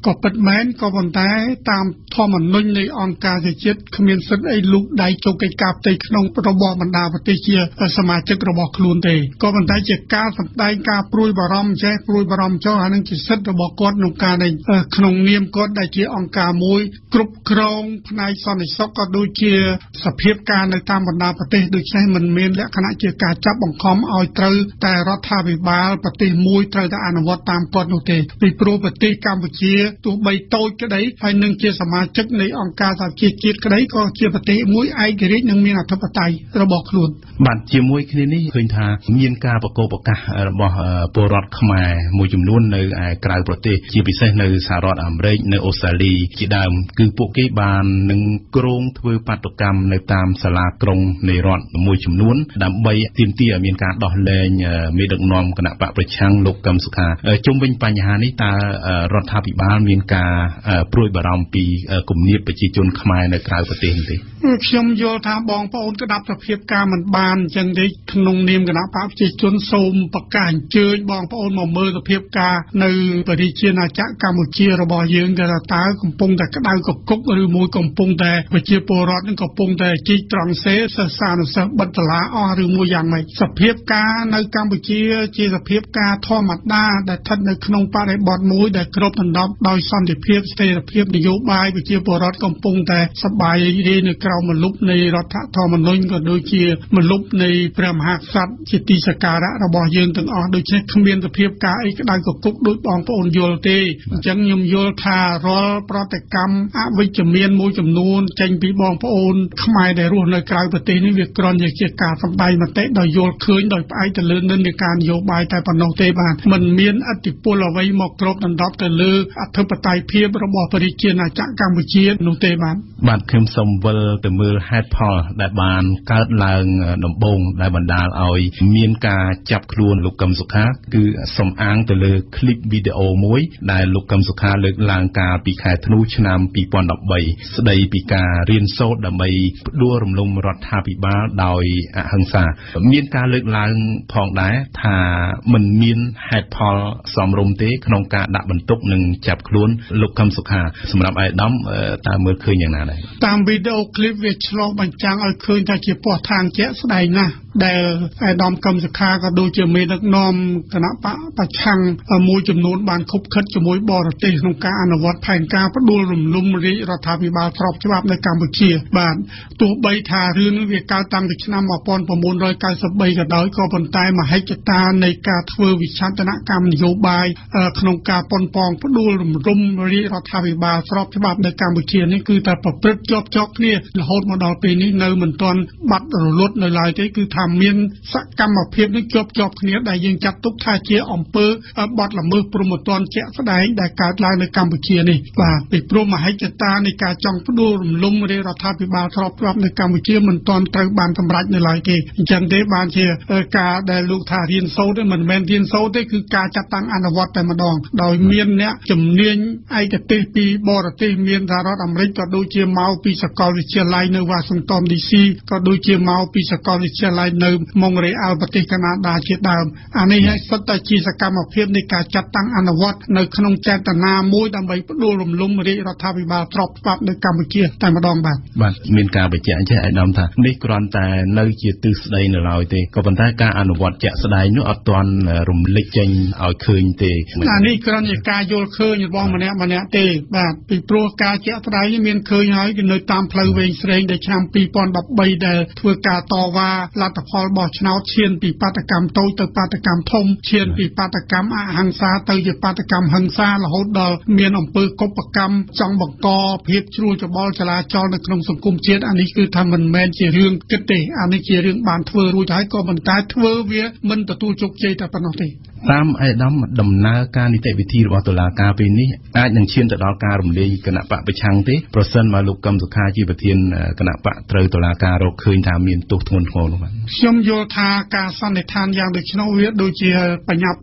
ក៏ពិតមែនក៏ប៉ុន្តែតាមធម្មនុញ្ញនៃអង្គការសហជាតិគ្មានសិទ្ធិអីលូកដៃចូលកិច្ចការផ្ទៃក្នុងរបស់បណ្ដាប្រទេសជាសមាជិករបស់ខ្លួនទេក៏ប៉ុន្តែជាការសម្ដែងការព្រួយបារម្ភចេះព្រួយបារម្ភចុះអានឹងជាសិទ្ធិរបស់គាត់ក្នុងការក្នុងនាមគាត់ដែលជាអង្គការមួយគ្រប់គ្រងផ្នែកសន្តិសុខក៏ដូចជាសភាពការនៅតាមបណ្ដាប្រទេសដូច្នេះមិនមានលក្ខណៈជាការចាប់បង្ខំឲ្យត្រូវតែរដ្ឋាភិបាលប្រទេសមួយត្រូវតែអនុវត្តតាមគាត់នោះទេពីព្រោះប្រទេសកម្ពុជាទោះបីតូចក្តីហើយនឹងជាសមាជិកនៃអង្គការសហជីវជាតិក្តីក៏ជាប្រទេសមួយឯករាជ្យនិងមានអធិបតេយ្យរបស់ខ្លួនបាទជាមួយគ្នានេះឃើញថាមានការបកគោប្រកាសរបស់ពលរដ្ឋខ្មែរមួយចំនួននៅក្រៅប្រទេសជាពិសេសនៅសហរដ្ឋអាមេរិកនៅអូស្ត្រាលីជាដើមគឺពួកគេបាននឹងគ្រោងធ្វើបាតុកម្មនៅតាមសាលាក្រុងនៃរដ្ឋមួយចំនួនដើម្បីទាមទារឲ្យមានការដោះលែងមេដឹកនាំគណៈបកប្រឆាំងលោកកឹមសុខាជុំវិញបញ្ហានេះតើរដ្ឋាភិបាលមានការព្រួយបារម្ភពីគំនាបប្រជាជនខ្មែរនៅក្រៅប្រទេសទេខ្ញុំយល់ថាបងប្អូនក្តាប់សភាពការមិនបានអញ្ចឹងទេក្នុងនាមគណៈបកប្រជាជនសូមប្រកាសអញ្ជើញបងប្អូនមកមើលសភាពការនៅប្រជាណាចក្រកម្ពុជារបស់យើងថាតើកំពុងតែក្តៅកគុកឬមួយកំពុងតែប្រជាពលរដ្ឋនឹងកំពុងតែជីកត្រង់សេសិស្សានុសិស្សបិទសាលាអស់ឬមួយយ៉ាងម៉េចសភាពការនៅកម្ពុជាជាសភាពការធម្មតាដែលស្ថិតនៅក្នុងបរិបទមួយដែលគ្របដណ្ដប់ដោយសន្តិភាពស្ថិរភាពនយោបាយប្រជាពលរដ្ឋកំពុងតែសប្បាយរីកនៅក្រោមម្លប់នៃរដ្ឋធម្មនុញ្ញក៏ដូចជាម្លប់នៃព្រះមហាក្សត្រជាទីសក្ការៈរបស់យើងទាំងអស់ដូច្នេះគ្មានសភាពការអីក្តៅកគុកដោយបងប្អូនយល់ទេអញ្ចឹងខ្ញុំយល់ថារាល់ប្រតិកម្មអវិជ្ជមានមួយចំនួនចេញពីបងប្អូនខ្មែរដែលរស់នៅក្រៅប្រទេសនេះវាគ្រាន់តែជាការសម្ដែងមតិដោយយល់ឃើញដោយផ្អែកទៅលើនិន្នាការនយោបាយតែប៉ុណ្ណោះទេបាទมันមានឥទ្ធិពលអ្វីមកគ្របដណ្ដប់ទៅលើអធិបតេយ្យភាពរបស់ប្រជាណាចក្រកម្ពុជានោះទេបាទខ្ញុំសូមវិលទៅមើលហេតុផលដែលបានកើតឡើងដំបូងដែលបណ្ដាលឲ្យមានការចាប់ខ្លួនលោកកឹមសុខាគឺសំអាងទៅលើคลิปវីដេអូមួយដែលលោកកឹមសុខាលើកឡើងកាលពីខែធ្នូឆ្នាំ2013ស្ដីពីការរៀនសូត្រដើម្បីផ្ដួលរំលំរដ្ឋាភិបាលដោយអហិង្សាមានការលើកឡើងផងដែរថាមិនមានហេតុផលសមរម្យទេក្នុងការដាក់បន្ទុកនិងចាប់ខ្លួនលោកកឹមសុខាសម្រាប់អាយដាមតើមើលឃើញយ៉ាងណាដែរតាមវីដេអូคลิปវាឆ្លុះបញ្ចាំងឲ្យឃើញថាជាពណ៌ឋានជាក់ស្ដែងណាស់ដែលអាយដាមកឹមសុខាក៏ដូចជាមេដឹកនាំគណៈបកប្រឆាំងមួយចំនួនបានខុបខិតជាមួយបរទេសក្នុងការអនុវត្តផែនការផ្ដួលរំលំរាជរដ្ឋាភិបាលស្របច្បាប់នៅកម្ពុជាបាទទោះបីថារឿងនេះវាកើតតាំងពីឆ្នាំ1993ក៏ដោយក៏ប៉ុន្តែមហិច្ឆតានៃការធ្វើវិឆន្ទនកម្មនយោបាយក្នុងការប៉ុនប៉ងផ្ដួលរំលំរាជរដ្ឋាភិបាលស្របច្បាប់នៅកម្ពុជានេះគឺតែប្រព្រឹត្តជាប់គ្នារហូតមកដល់ពេលនេះនៅមិនទាន់បាត់រលត់នៅឡើយទេគឺថាមានសកម្មភាពនេះជាប់គ្នាដែលយើងចាត់ទុកថាជាអំពើបទល្មើសព្រហ្មទណ្ឌជាក់ស្ដែងដែលកើតឡើងនៅកម្ពុជានេះបាទពីព្រោះមហិច្ឆតានៃការចង់ផ្ដួលរំលំរាជរដ្ឋាភិបាលស្របច្បាប់នៅកម្ពុជាមិនទាន់ត្រូវបានសម្រេចនៅឡើយទេអញ្ចឹងទេបានជាការដែលលោកថារៀនសូត្រមិនមែនរៀនសូត្រទេគឺការចាត់តាំងអនុវត្តតែម្ដងដោយមានអ្នកជំនាញឯកទេសពីបរទេសមានសហរដ្ឋអាមេរិកក៏ដូចជាមកពីសាកលវិទ្យាល័យនៅ Washington DC ក៏ដូចជាមកពីសាកលវិទ្យាល័យនៅ Montreal ប្រទេសកាណាដាជាដើមអានេះហើយសុទ្ធតែជាសកម្មភាពនៃការចាត់តាំងអនុវត្តនៅក្នុងចេតនាមួយដើម្បីផ្ដួលរំលំរាជរដ្ឋាភិបាលស្របច្បាប់នៅកម្ពុជាតែម្ដងបាទមានការបញ្ជាក់ចេះឲ្យដឹងថានេះគ្រាន់តែនៅជាទិសស្ដីនៅឡើយទេក៏ប៉ុន្តែការអនុវត្តជាក់ស្ដែងនោះអត់ទាន់រំលេចចេញឲ្យឃើញទេនេះគ្រាន់តែការយល់ឃើញរបស់ម្នាក់ទេបាទពីព្រោះការជាក់ស្ដែងមានឃើញហើយគឺនៅតាមផ្លូវវែងស្រេងដែលឆ្នាំ2013ដែលធ្វើការតវ៉ាលទ្ធផលបោះឆ្នោតឈានពីបាតកម្មតូចទៅបាតកម្មធំឈានពីបាតកម្មអហិង្សាទៅជាបាតកម្មហិង្សារហូតដល់មានអំពើកុបកម្មចង់បង្កភាពជ្រួលច្បល់ចលាចលនៅក្នុងសង្គមជាតិអានេះគឺថាមិនមែនជារឿងគិតទេអានេះជារឿងបានធ្វើរួចហើយក៏ប៉ុន្តែធ្វើវាមិនទទួលជោគជ័យតែប៉ុណ្ណោះទេតាមអាយដាមដំណើរការនីតិវិធីរបស់តុលាការពេលនេះអាចនឹងឈានទៅដល់ការរំលាយគណៈបកប្រឆាំងទេប្រសិនបើលោកកឹមសុខាជាប្រធានគណៈបកត្រូវតុលាការរកឃើញថាមានទោសធ្ងន់ធ្ងរនោះបាទខ្ញុំយល់ថាការសន្និដ្ឋានយ៉ាងដូច្នោះវាដូចជាបញ្ញាពេក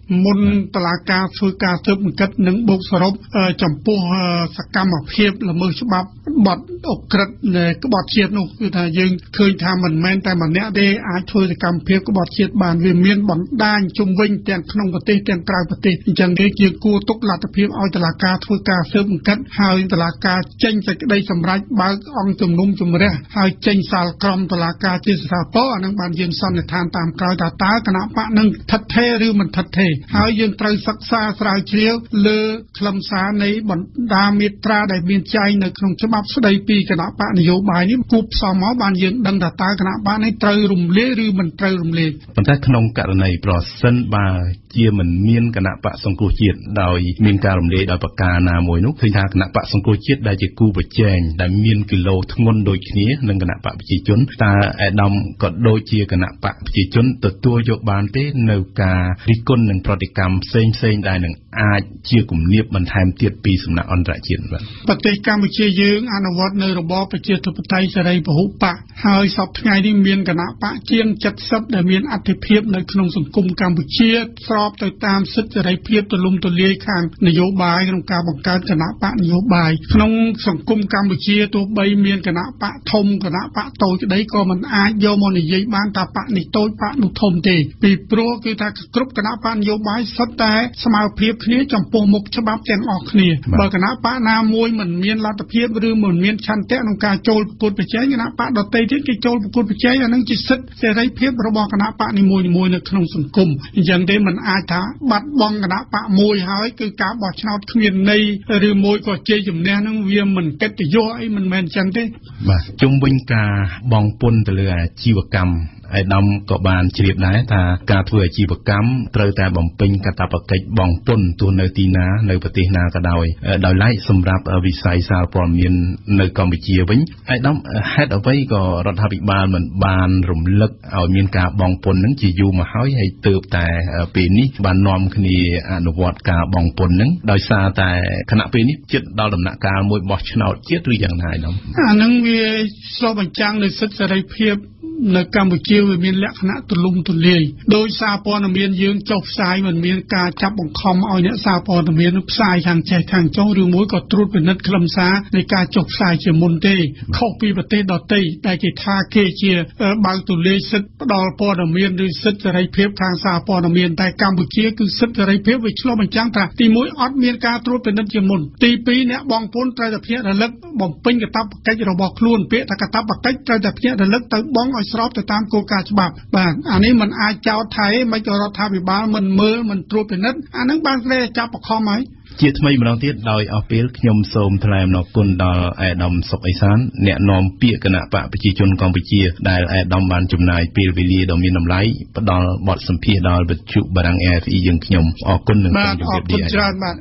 មុនតឡាការធ្វើការស៊ើបអង្កេតនិងបូកសរុបចំពោះសកម្មភាពល្មើសច្បាប់បទអុកក្រិតនៃក្បត់ជាតិនោះគឺថាយើងឃើញថាមិនមែនតែម្នាក់ទេអាចធ្វើសកម្មភាពក្បត់ជាតិបានវាមានបណ្ដាញជុំវិញទាំងក្នុងប្រទេសទាំងក្រៅប្រទេសអញ្ចឹងគេជាគួរទុកលទ្ធភាពឲ្យតឡាការធ្វើការស៊ើបអង្កេតហើយតឡាការចេញសេចក្តីសម្រេចបើកអង្គជំនុំជម្រះហើយចេញសាលក្រមតឡាការជាសាពរអានឹងបានយើងសន្និដ្ឋានតាមក្រោយថាតើគណៈបកនឹងថិតថេរឬមិនថិតថេរហើយយើងត្រូវសិក្សាស្រាវជ្រាវលើខ្លឹមសារនៃបណ្ដាមាត្រាដែលមានចែងនៅក្នុងច្បាប់ស្ដីពីគណៈបកនយោបាយនេះគូផ្សំមកបានយើងដឹងថាតើគណៈបកនេះត្រូវរំលាយឬមិនត្រូវរំលាយប៉ុន្តែក្នុងករណីប្រសិនបើជាមិនមានគណៈបកសង្គ្រោះជាតិដោយមានការរំលាយដោយប្រការណាមួយនោះឃើញថាគណៈបកសង្គ្រោះជាតិដែលជាគូប្រជែងដែលមានគីឡូធ្ងន់ដូចគ្នានឹងគណៈបកប្រជាជនតើអាដាមក៏ដូចជាគណៈបកប្រជាជនទទួលយកបានទេនៅការរិះគន់និងប្រតិកម្មផ្សេងដែលនឹងអាចជាគំនាបបន្ថែមទៀតពីសំណាក់អន្តរជាតិបាទប្រទេសកម្ពុជាយើងអនុវត្តនៅរបបប្រជាធិបតេយ្យសេរីពហុបកហើយសពថ្ងៃនេះមានគណៈបកជាង70ដែលមានអធិភាពនៅក្នុងសង្គមកម្ពុជាស្របទៅតាមសិទ្ធិសេរីភាពទូលំទូលាយខាងនយោបាយក្នុងការបង្កើតគណៈបកនយោបាយក្នុងសង្គមកម្ពុជាទោះបីមានគណៈបកធំគណៈបកតូចក្តីក៏មិនអាចយកមកនិយាយបានថាបកនេះតូចបកនោះធំទេពីព្រោះគឺថាគ្រប់គណៈបកនយោបាយសុទ្ធតែស្មើភាពគ្នាចំពោះមុខច្បាប់ទាំងអស់គ្នាបើគណៈបកណាមួយមិនមានលទ្ធភាពឬមិនមានឆន្ទៈក្នុងការចូលប្រកួតប្រជែងគណៈបកដទៃទៀតគេចូលប្រកួតប្រជែងអានឹងជាសិទ្ធិសេរីភាពរបស់គណៈបកនីមួយៗនៅក្នុងសង្គមអញ្ចឹងទេមិនអាចថាបាត់បង់គណៈបកមួយហើយគឺការបោះឆ្នោតគ្មានន័យឬមួយក៏ជ័យជំនះនឹងវាមិនកិត្តិយសអីមិនមែនអញ្ចឹងទេបាទជុំវិញការបង់ពន្ធទៅលើអាជីវកម្មឯកឧត្តមក៏បានជ្រាបដែរថាការធ្វើអាជីវកម្មត្រូវតែបំពេញកាតព្វកិច្ចបង់ពន្ធទោះនៅទីណានៅប្រទេសណាក៏ដោយឡែកសម្រាប់វិស័យសារព័ត៌មាននៅកម្ពុជាវិញឯកឧត្តមហេតុអ្វីក៏រដ្ឋាភិបាលមិនបានរំលឹកឲ្យមានការបង់ពន្ធនឹងជាយូរមកហើយទើបតែពេលនេះបាននាំគ្នាអនុវត្តការបង់ពន្ធនឹងដោយសារតែគណៈពេលនេះជិតដល់ដំណាក់កាលមួយបោះឆ្នោតជាតិឬយ៉ាងណាឯកឧត្តមអានឹងវាឆ្លុះបញ្ចាំងនៅសិទ្ធិសេរីភាពនៅកម្ពុជាវាមានលក្ខណៈទូលំទូលាយដោយសារព័ត៌មានយើងចុះផ្សាយមិនមានការចាប់បង្ខំឲ្យអ្នកសារព័ត៌មានផ្សាយខាងចេះខាងចុះឬមួយក៏ត្រួតពិនិត្យខ្លឹមសារនៃការចុះផ្សាយជាមុនទេខុសពីប្រទេសដទៃដែលគេថាគេជាបើកទូលាយសិទ្ធិផ្ដល់ព័ត៌មានឬសិទ្ធិសេរីភាពខាងសារព័ត៌មានតែកម្ពុជាគឺសិទ្ធិសេរីភាពវាឆ្លុះបញ្ចាំងថាទី1អត់មានការត្រួតពិនិត្យជាមុនទី2អ្នកបងប្អូនត្រូវតែភ្ញាក់រលឹកបំពេញកាតព្វកិច្ចរបស់ខ្លួនពាក្យថាកាតព្វកិច្ចត្រូវតែភ្ញាក់រលឹកទៅបងឲ្យស្របទៅតាមគោលការណ៍ច្បាប់បាទអានេះមិនអាចចោទថាមិនក៏រដ្ឋាភិបាលមិនមើលមិនត្រួតពិនិត្យអានឹងបានគេចាប់បង្ខំហើយជាថ្មីម្ដងទៀតដោយអស់ពេលខ្ញុំសូមថ្លែងអំណរគុណដល់អាដាមសុកអេសានអ្នកនាំពាក្យគណៈបកប្រជាជនកម្ពុជាដែលអាដាមបានចំណាយពេលវេលាដ៏មានតម្លៃផ្ដល់បទសម្ភាសន៍ដល់វិទ្យុបារាំង RFI យើងខ្ញុំអរគុណនិងសូមជម្រាបលាច្រើនបាទ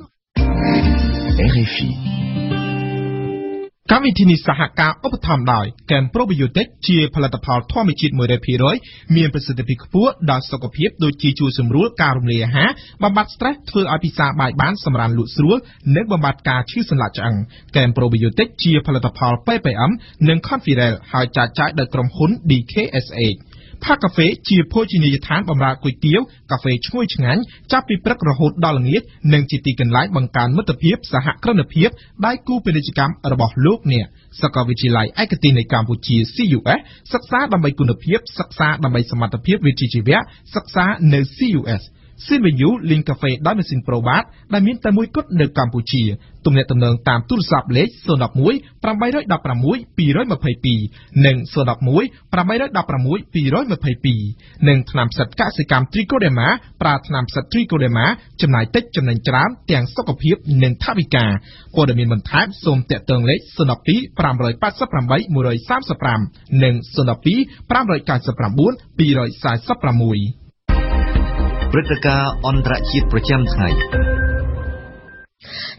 RFI កម្មវិធីនេះសហការឧបត្ថម្ភដោយ Kem Probiotic ជាផលិតផលធម្មជាតិ 100% មានប្រសិទ្ធភាពខ្ពស់ដល់សុខភាពដូចជាជួយសម្រួលការរំលាយអាហារបំបាត់ stress ធ្វើឲ្យពិសាបាយបានសម្រានលក់ស្រួលនិងបំបាត់ការឈឺសន្លាក់ឆ្អឹង Kem Probiotic ជាផលិតផល PPM និង Conferel ហើយចែកចាយដោយក្រុមហ៊ុន DKSHផាកាហ្វេជាភោជនីយដ្ឋានបម្រើគុយទាវកាហ្វេឈ្ងុយឆ្ងាញ់ចាប់ពីព្រឹករហូតដល់ល្ងាចនិងជាទីកន្លែងបង្កើនមិត្តភាពសហគ្រិនភាពដៃគូពាណិជ្ជកម្មរបស់លោកអ្នកសាកលវិទ្យាល័យឯកទេសនៃកម្ពុជា CUS សិក្សាដើម្បីគុណភាពសិក្សាដើម្បីសមត្ថភាពវិជ្ជាជីវៈសិក្សានៅ CUS Sinvenue លីងកាហ្វេដោយម៉ាស៊ីន Probat ដែលមានតែមួយគត់នៅកម្ពុជាទំនាក់ទំនងតាមទូរស័ព្ទលេខ011 816 222និង011 816 222និងថ្នាំផ្សិតកសិកម្ម Trichoderma ប្រើថ្នាំផ្សិត Trichoderma ចំណាយតិចចំណេញច្រើនទាំងសុខភាពនិងថវិកាព័ត៌មានបន្ថែមសូមទាក់ទងលេខ012 588 135និង012 599 246 ព្រឹត្តិការណ៍អន្តរជាតិប្រចាំថ្ងៃ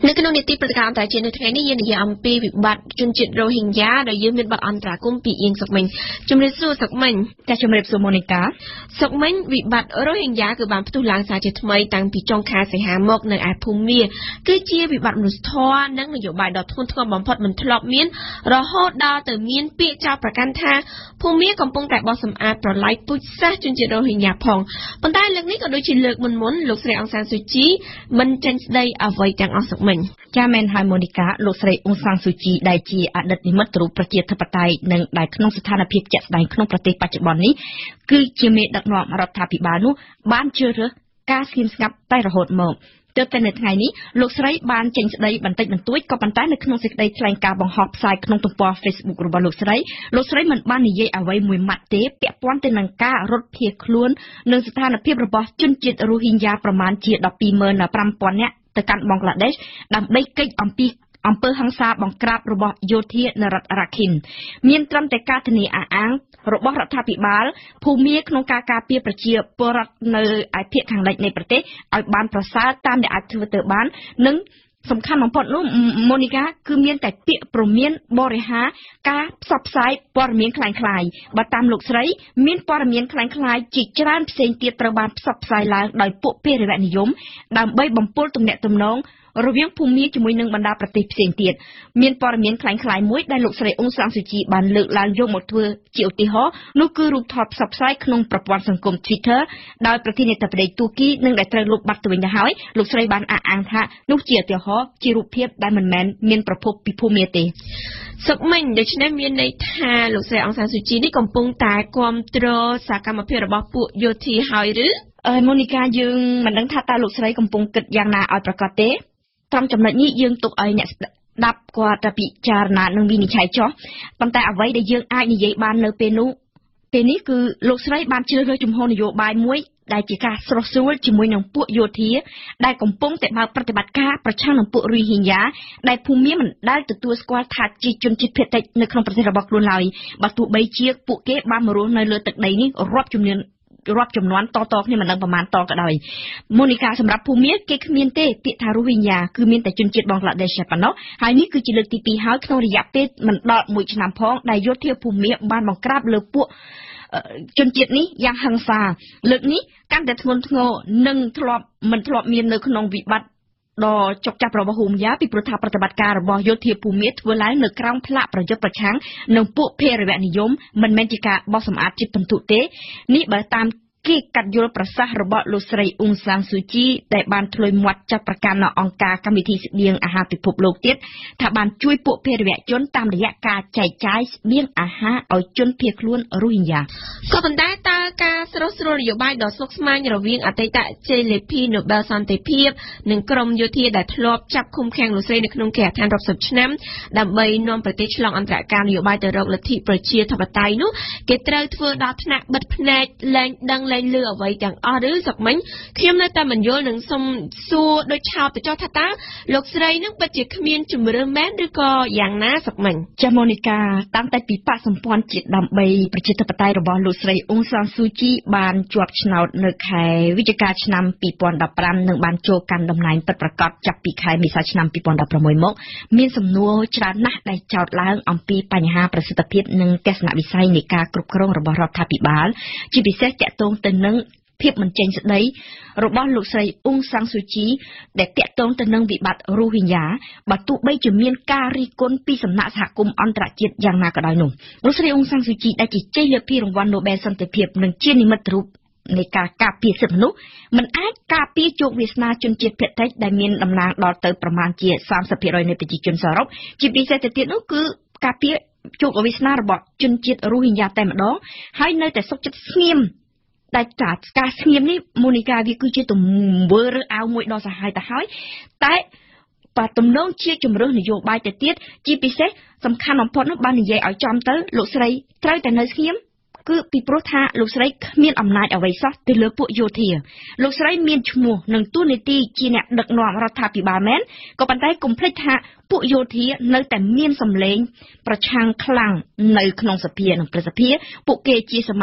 នៅក្នុងនីតិព្រឹត្តិការណ៍អន្តរជាតិនៅថ្ងៃនេះយើងនិយាយអំពីវិបត្តិជនជាតិរ៉ូហិញយ៉ាដែលយើងមានបទអន្តរាគមន៍ពីអៀងសុកមិញជំរាបសួរសុកមិញចាជំរាបសួរម៉ូនីកាសុកមិញវិបត្តិរ៉ូហិញយ៉ាគឺបានផ្ទុះឡើងសារជាថ្មីតាំងពីចុងខែសីហាមកនៅឯភូមាគឺជាវិបត្តិមនុស្សធម៌និងនយោបាយដ៏ធ្ងន់ធ្ងរបំផុតមិនធ្លាប់មានរហូតដល់ទៅមានពាក្យចោទប្រកាន់ថាភូមាកំពុងតែបោះសម្អាតប្រឡាយពូជសាសន៍ជនជាតិរ៉ូហិញយ៉ាផងប៉ុន្តែលើកនេះក៏ដូចជាលើកមុនលោកស្រីអង្សានស៊ូជីមិនចេញស្ដីអ្វីទាំងអស់សុកមិញចាមែនហើយម៉ូនីកាលោកស្រីអ៊ុងសាំងស៊ូជីដែលជាអតីតនិមិត្តរូបប្រជាធិបតេយ្យនិងដែលក្នុងស្ថានភាពជាក់ស្ដែងក្នុងប្រទេសបច្ចុប្បន្ននេះគឺជាមេដឹកនាំរដ្ឋាភិបាលនោះបានជ្រើសរើសការស្ងៀមស្ងាត់តែរហូតមកទើបតែនៅថ្ងៃនេះលោកស្រីបានចេញស្ដីបន្តិចបន្តួចក៏ប៉ុន្តែនៅក្នុងសេចក្តីថ្លែងការណ៍បង្ហោះផ្សាយក្នុងទំព័រ Facebook របស់លោកស្រីមិនបាននិយាយអ្វីមួយម៉ាត់ទេពាក់ព័ន្ធទៅនឹងការរត់ភៀសខ្លួននិងស្ថានភាពរបស់ជនជាតិរ៉ូហិញយ៉ាប្រមាណជា 125,000 នាក់ទៅកាន់បង់ក្លាដេសដើម្បីគេចអំពើហិង្សាបង្ក្រាបរបស់យោធានៅរដ្ឋរ៉ាខិនមានត្រឹមតែការធានាអះអាងរបស់រដ្ឋាភិបាលភូមាក្នុងការការពារប្រជាពលរដ្ឋនៅឯភាគខាងលិចនៃប្រទេសឲ្យបានប្រសើរតាមដែលអាចធ្វើទៅបាននិងសំខាន់បំផុតនោះម៉ូនីកាគឺមានតែពាក្យព្រមានបរិហាការផ្សព្វផ្សាយព័ត៌មានคล้ายៗបើតាមលោកស្រីមានព័ត៌មានคล้ายៗជាច្រើនផ្សេងទៀតត្រូវបានផ្សព្វផ្សាយឡើងដោយពួកភារវនិយមដើម្បីបំពុលទំនាក់ទំនងរវាងភូមាជាមួយនឹងបណ្ដាប្រទេសផ្សេងទៀតមានព័ត៌មានคล้ายៗមួយដែលលោកស្រីអ៊ុងសាំងស៊ូជីបានលើកឡើងយកមកធ្វើជាឧទាហរណ៍នោះគឺរូបថតផ្សព្វផ្សាយក្នុងប្រព័ន្ធសង្គម Twitter ដោយប្រធានាធិបតីទូគីនឹងដែលត្រូវលុបបាត់ទៅវិញទៅហើយលោកស្រីបានអះអាងថានោះជាឧទាហរណ៍ជារូបភាពដែលមិនមែនមានប្រភពពីភូមាទេសុកមិញដូច្នេះមានន័យថាលោកស្រីអ៊ុងសាំងស៊ូជីនេះកំពុងតែគ្រប់គ្រងសកម្មភាពរបស់ពួកយោធាហើយឬម៉ូនីកាយើងមិនដឹងថាតើលោកស្រីកំពុងគិតយ៉ាងណាឲ្យប្រកាសទេត្រង់ចំណុចនេះយើងទុកឲ្យអ្នកស្ដាប់គាត់តែពិចារណានិងវិនិច្ឆ័យចោះប៉ុន្តែអ្វីដែលយើងអាចនិយាយបាននៅពេលនេះគឺលោកស្រីបានជ្រើសរើសជំហរនយោបាយមួយដែលជាការស្រោះស្រួលជាមួយនឹងពួកយោធាដែលកំពុងតែបើកប្រតិបត្តិការប្រឆាំងនឹងពួករ៉ូហិញយ៉ាដែលភូមាមិនដែលទទួលស្គាល់ថាជាជនជាតិភាគតិចនៅក្នុងប្រទេសរបស់ខ្លួនឡើយបើទោះបីជាពួកគេបានមករស់នៅលើទឹកដីនេះរាប់ចំនួនតគ្នាមិនដឹងប្រមាណតក៏ដោយម៉ូនីកាសម្រាប់ភូមាគេគ្មានទេពាក្យថារ៉ូហិញយ៉ាគឺមានតែជនជាតិបង់ក្លាដេសប៉ុណ្ណោះហើយនេះគឺជាលើកទី2ហើយក្នុងរយៈពេលមិនដល់1ឆ្នាំផងដែលយោធាភូមាបានបង្ក្រាបលើពួកជនជាតិនេះយ៉ាងហិង្សាលើកនេះកាន់តែធ្ងន់ធ្ងរនិងមិនធ្លាប់មាននៅក្នុងវិបត្តិដ៏ចុកចាប់របស់ហ៊ូមយ៉ាពីព្រោះថាប្រតិបត្តិការរបស់យោធាភូមាធ្វើឡើងនៅក្រោមផ្លាកប្រយុទ្ធប្រឆាំងនឹងពួកភេរវនិយមមិនមែនជាការបោះសម្អាតជាតិពិន្ទុទេនេះបើតាមគេកាត់យល់ប្រសាសន៍របស់លោកស្រីអ៊ុងសាំងស៊ូជីដែលបានធ្លុយមាត់ចាត់ប្រកាន់នៅអង្គការកម្មវិធីស្បៀងអាហារពិភពលោកទៀតថាបានជួយពួកភេរវជនតាមរយៈការចែកចាយស្បៀងអាហារឲ្យជនភៀសខ្លួនរ៉ូហិញយ៉ាក៏ប៉ុន្តែតើការស្រុះស្រួលនយោបាយដ៏ស្មុគស្មាញរវាងអតីតជ័យលាភី Nobel សន្តិភាពនិងក្រុមយោធាដែលធ្លាប់ចាប់ឃុំឃាំងលោកស្រីនៅក្នុងគេហដ្ឋានរាប់សិបឆ្នាំដើម្បីនាំប្រទេសឆ្លងអន្តរការនយោបាយទៅរកលទ្ធិប្រជាធិបតេយ្យនោះគេត្រូវធ្វើដល់ថ្នាក់បិទភ្នែកលែងដឹងលែងលឺអ្វីទាំងអស់ឬសុកមិញខ្ញុំនៅតែមិនយល់នឹងសុំសួរដូចឆោតទៅចោះថាតើលោកស្រីនឹងពិតជាគ្មានជំរឿនមែនឬក៏យ៉ាងណាសុកមិញចាម៉ូនីកាតាំងតែពីបកសម្ព័ន្ធជាតិដើម្បីប្រជាធិបតេយ្យរបស់លោកស្រីអ៊ុងសាំងស៊ូជីបានជាប់ឆ្នោតនៅខែវិច្ឆិកាឆ្នាំ2015និងបានចូលកាន់តំណែងពិតប្រាកដចាប់ពីខែមេសាឆ្នាំ2016មកមានសំណួរច្រើនណាស់ដែលចោទឡើងអំពីបញ្ហាប្រសិទ្ធភាពនិងទស្សនវិស័យនៃការគ្រប់គ្រងរបស់រដ្ឋាភិបាលជាពិសេសតាក់ទងទៅនឹងភាពមិនចេញស្ដីរបស់លោកស្រីអ៊ុងសាំងស៊ូជីដែលតាក់ទងទៅនឹងវិបត្តិរ៉ូហិញយ៉ាបើទោះបីជាមានការរិះគន់ពីសំណាក់សហគមន៍អន្តរជាតិយ៉ាងណាក៏ដោយនោះលោកស្រីអ៊ុងសាំងស៊ូជីដែលជាជ័យលាភីរង្វាន់ Nobel សន្តិភាពនិងជានិមិត្តរូបនៃការការពារសិទ្ធិមនុស្សមិនអាចការពារជោគវាសនាជនជាតិភាគតិចដែលមានតំណាងដល់ទៅប្រមាណជា 30% នៃប្រជាជនសរុបជាពិសេសទៅទៀតនោះគឺការពារជោគវាសនារបស់ជនជាតិរ៉ូហិញយ៉ាតែម្ដងហើយនៅតែសុខចិត្តស្ងៀមតែការស្ងៀមនេះម៉ូនីកាវាគឺជាទង្វើរើសអើងមួយដ៏សាហាវទៅហើយតែបើទំនងជាជំរឿននយោបាយទៅទៀតជាពិសេសសំខាន់បំផុតនោះបាននិយាយឲ្យចំទៅលោកស្រីត្រូវតែនៅស្ងៀមគឺពីព្រោះថាលោកស្រីគ្មានអំណាចអ្វីសោះទៅលើពួកយោធាលោកស្រីមានឈ្មោះនិងតួនាទីជាអ្នកដឹកនាំរដ្ឋាភិបាលមែនក៏ប៉ុន្តែកុំភ្លេចថាពួកយោធានៅតែមានសម្លេងប្រឆាំងខ្លាំងនៅក្នុងសភានិងព្រឹទ្ធសភាពួកគេជាសមាជិក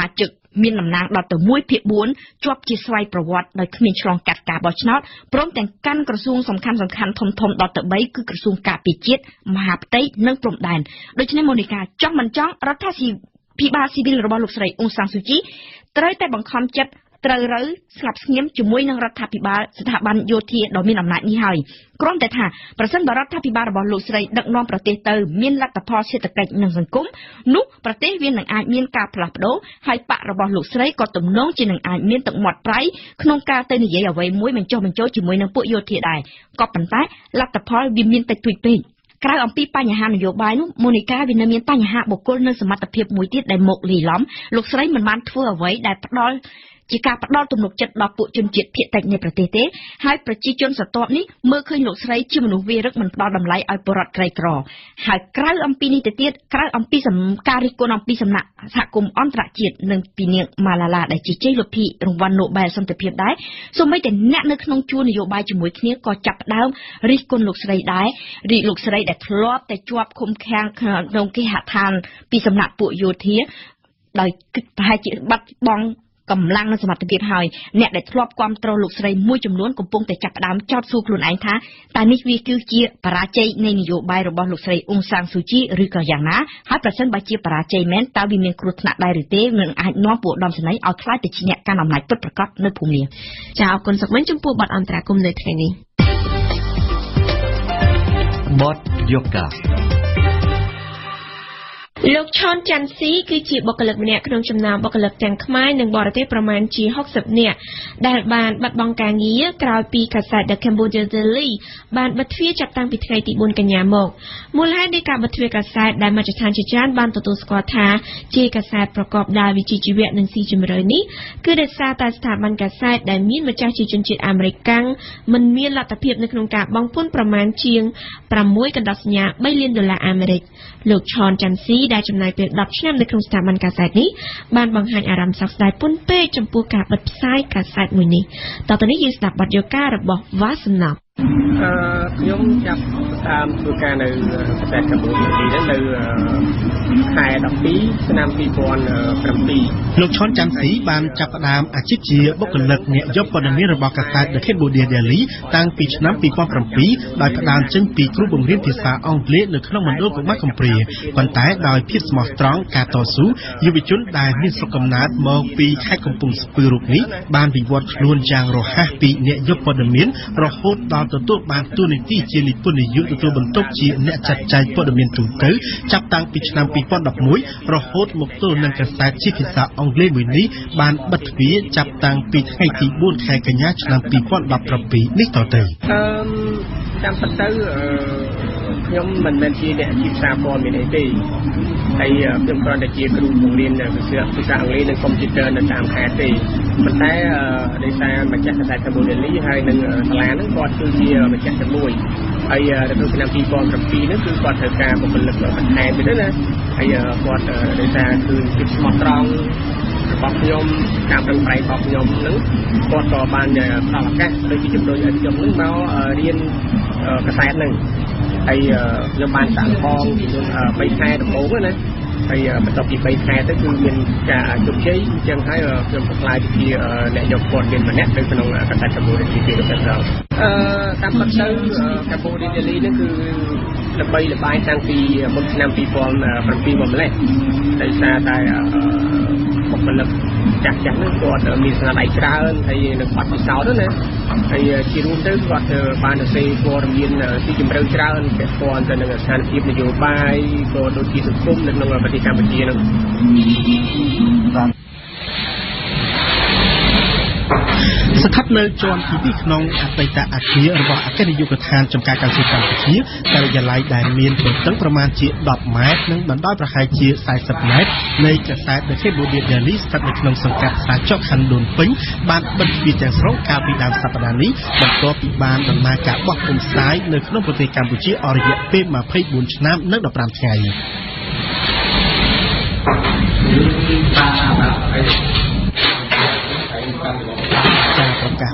មានតំណាងដល់ទៅ1/4ជាប់ជាស្វ័យប្រវត្តិដោយគ្មានឆ្លងកាត់ការបោះឆ្នោតព្រមទាំងកាន់ក្រសួងសំខាន់ធំដល់ទៅ3គឺក្រសួងការពារជាតិមហាផ្ទៃនិងព្រំដែនដូច្នេះមូនីកាចង់មិនចង់រដ្ឋាភិបាលស៊ីវិលរបស់លោកស្រីអ៊ុងសានស៊ូជីត្រូវតែបង្ខំចិត្តត្រូវរើស្លាប់ស្ងៀមជាមួយនឹងរដ្ឋាភិបាលស្ថាប័នយោធាដ៏មានអំណាចនេះហើយគ្រាន់តែថាប្រសិនបើរដ្ឋាភិបាលរបស់លោកស្រីដឹកនាំប្រទេសទៅមានលទ្ធផលសេដ្ឋកិច្ចនិងសង្គមនោះប្រទេសវានឹងអាចមានការផ្លាស់ប្ដូរហើយបករបស់លោកស្រីក៏ទំនងជានឹងអាចមានទឹកមាត់ប្រៃក្នុងការទៅនិយាយអ្វីមួយបញ្ចុះបញ្ចូលជាមួយនឹងពួកយោធាដែរក៏ប៉ុន្តែលទ្ធផលវាមានតិចតួចពេកក្រៅអំពីបញ្ហានយោបាយនោះមូនីកាវានៅមានបញ្ហាបុគ្គលនិងសមត្ថភាពមួយទៀតដែលមកលីឡំលោកស្រីមិនបានធ្វើអ្វីដែលផ្ដល់ជាការផ្ដល់ទំនុកចិត្តដល់ពួកជនជាតិភាគតិចនៃប្រទេសទេហើយប្រជាជនស្រទាប់នេះមើលឃើញលោកស្រីជាមនុស្សវារឹកមិនផ្ដល់តម្លៃឲ្យពលរដ្ឋក្រីក្រហើយក្រៅអំពីនេះទៅទៀតក្រៅអំពីការរិះគន់អំពីសំណាក់សហគមន៍អន្តរជាតិនិងពីនាងម៉ាឡាឡាដែលជាជ័យលាភីរង្វាន់ Nobel សន្តិភាពដែរសូម្បីតែអ្នកនៅក្នុងជួរនយោបាយជាមួយគ្នាក៏ចាប់ផ្ដើមរិះគន់លោកស្រីដែរលោកស្រីដែលធ្លាប់តែជាប់ឃុំឃាំងក្នុងគេហដ្ឋានពីសំណាក់ពួកយោធាដោយប្រហែលជាបាត់បង់កម្លាំងនិងសមត្ថភាពហើយអ្នកដែលធ្លាប់គ្រប់គ្រងលោកស្រីមួយចំនួនកំពុងតែចាប់ផ្ដើមចោទសួរខ្លួនឯងថាតើនេះវាគឺជាបរាជ័យនៃនយោបាយរបស់លោកស្រីអ៊ុងសានស៊ូជីឬក៏យ៉ាងណាហើយប្រសិនបើជាបរាជ័យមែនតើវាមានគ្រោះថ្នាក់ដែរឬទេនឹងអាចនាំពួកឧត្តមសេនីយ៍ឲ្យខ្លាចទៅជាអ្នកកាន់អំណាចពិតប្រាកដនៅភូមិនេះចាអរគុណសុកមិញចំពោះបទអន្តរាគមន៍នៅថ្ងៃនេះបទយូកាលោកឆនចាន់ស៊ីគឺជាបុគ្គលិកម្នាក់ក្នុងចំណោមបុគ្គលិកទាំងខ្មែរនិងបរទេសប្រមាណជា60នាក់ដែលបានបាត់បង់ការងារក្រោយពីកាសែត The Cambodia Daily បានបិទទ្វារចាប់តាំងពីថ្ងៃទី4កញ្ញាមកមូលហេតុនៃការបិទទ្វារកាសែតដែលមជ្ឈដ្ឋានជាច្រើនបានទទួលស្គាល់ថាជាកាសែតប្រកបដោយវិជ្ជាជីវៈនិងស៊ីជម្រៅនេះគឺដោយសារតែស្ថាប័នកាសែតដែលមានម្ចាស់ជាជនជាតិអាមេរិកកាំងមិនមានលទ្ធភាពនៅក្នុងការបង់ពន្ធប្រមាណជាង6កណ្ដោះសញ្ញា$3 លានអាមេរិកលោកឆនចាន់ស៊ីដែលចំណាយពេល10ឆ្នាំនៅក្នុងស្ថាប័នកាសែតនេះបានបង្ហាញអារម្មណ៍សោកស្ដាយពន់ពេកចំពោះការបិទផ្សាយកាសែតមួយនេះតទៅនេះយើងស្ដាប់បទយូការបស់វ៉ាសំណាប់ខ្ញុំចាប់តាមធ្វើការនៅកាសែតកម្ពុជានេះនៅខែ12ឆ្នាំ2007 លោកឆនចាន់ស៊ីបានចាប់ផ្ដើមអាជីពជាបុគ្គលិកអ្នកយកព័ត៌មានរបស់កាសែត The Cambodia Daily តាំងពីឆ្នាំ2007ដោយផ្ដើមចេញពីគ្រូបង្រៀនភាសាអង់គ្លេសនៅក្នុងមណ្ឌលកុមារកំព្រាប៉ុន្តែដោយភាពស្មោះត្រង់ការតស៊ូយុវជនដែលមានស្រុកកំណើតមកពីខេត្តកំពង់ស្ពឺរូបនេះបានវិវត្តខ្លួនយ៉ាងរហ័សពីអ្នកយកព័ត៌មានរហូតដល់ទទួលបានតួនាទីជានិពន្ធនាយកទទួលបន្ទុកជាអ្នកចាត់ចែងព័ត៌មានទូទៅចាប់តាំងពីឆ្នាំ2011រហូតមកទល់នឹងកាសែតជាភាសាអង់គ្លេសមួយនេះបានបិទទ្វារចាប់តាំងពីថ្ងៃទី4ខែកញ្ញាឆ្នាំ2017នេះតទៅតាមពិតទៅខ្ញុំមិនមែនជាអ្នកជាសារព័ត៌មានអីទេហើយខ្ញុំគ្រាន់តែជាគ្រូបង្រៀនភាសាអង់គ្លេសនិងកុំព្យូទ័រនៅតាមខេត្តទេប៉ុន្តែដោយសារម្ចាស់កាសែត Cambodia Daily ហើយនឹងសាលាហ្នឹងគាត់គឺជាម្ចាស់ជាមួយហើយនៅឆ្នាំ2007ហ្នឹងគឺគាត់ត្រូវការបុគ្គលិកបន្ថែមទៀតណាហើយគាត់ដោយសារគឺភាពស្មោះត្រង់របស់ខ្ញុំការប្រឹងប្រែងរបស់ខ្ញុំហ្នឹងគាត់ក៏បានផ្ដល់ឱកាសដូចជាជំរុញឲ្យខ្ញុំហ្នឹងមករៀនកាសែតហ្នឹងហើយខ្ញុំបានសាក់ផង3ខែដំបូងណាហើយបន្ទាប់ពី3ខែទៅគឺមានការជោគជ័យអញ្ចឹងហើយខ្ញុំក៏ខ្លាចជាអ្នកយកព័ត៌មានម្នាក់ទៅក្នុងកាសែត Cambodia Daily ទៅតាមពិតទៅ Cambodia Daily ហ្នឹងគឺល្បីល្បាញតាំងពីមុនឆ្នាំ2007មកម្លេះដោយសារតែបុគ្គលិកចាស់ៗហ្នឹងគាត់មានស្នាដៃច្រើនហើយនឹងបាត់ពិសោធន៍ណាហើយជារួមទៅគាត់បានសរសេរព័ត៌មានទីជម្រៅច្រើនពាក់ព័ន្ធទៅនឹងស្ថានភាពនយោបាយក៏ដូចជាសង្គមនៅក្នុងប្រទេសកម្ពុជាហ្នឹងស្ថិតនៅជាន់ទី2ក្នុងអតីតអគាររបស់អគ្គនាយកដ្ឋានចំការកសិកម្មកម្ពុជាការិយាល័យដែលមានទទឹងប្រមាណជា10ម៉ែត្រនិងបណ្ដោយប្រហែលជា40ម៉ែត្រនៃកាសែត The Cambodia Daily ស្ថិតនៅក្នុងសង្កាត់សាចុកខណ្ឌដូនពេញបានបិទទ្វារទាំងស្រុងកាលពីដើមសប្តាហ៍នេះបន្ទាប់ពីបានដំណើរការបោះពុម្ពផ្សាយនៅក្នុងប្រទេសកម្ពុជាអស់រយៈពេល24ឆ្នាំនិង15ថ្ងៃការប្រកាសបិទដែល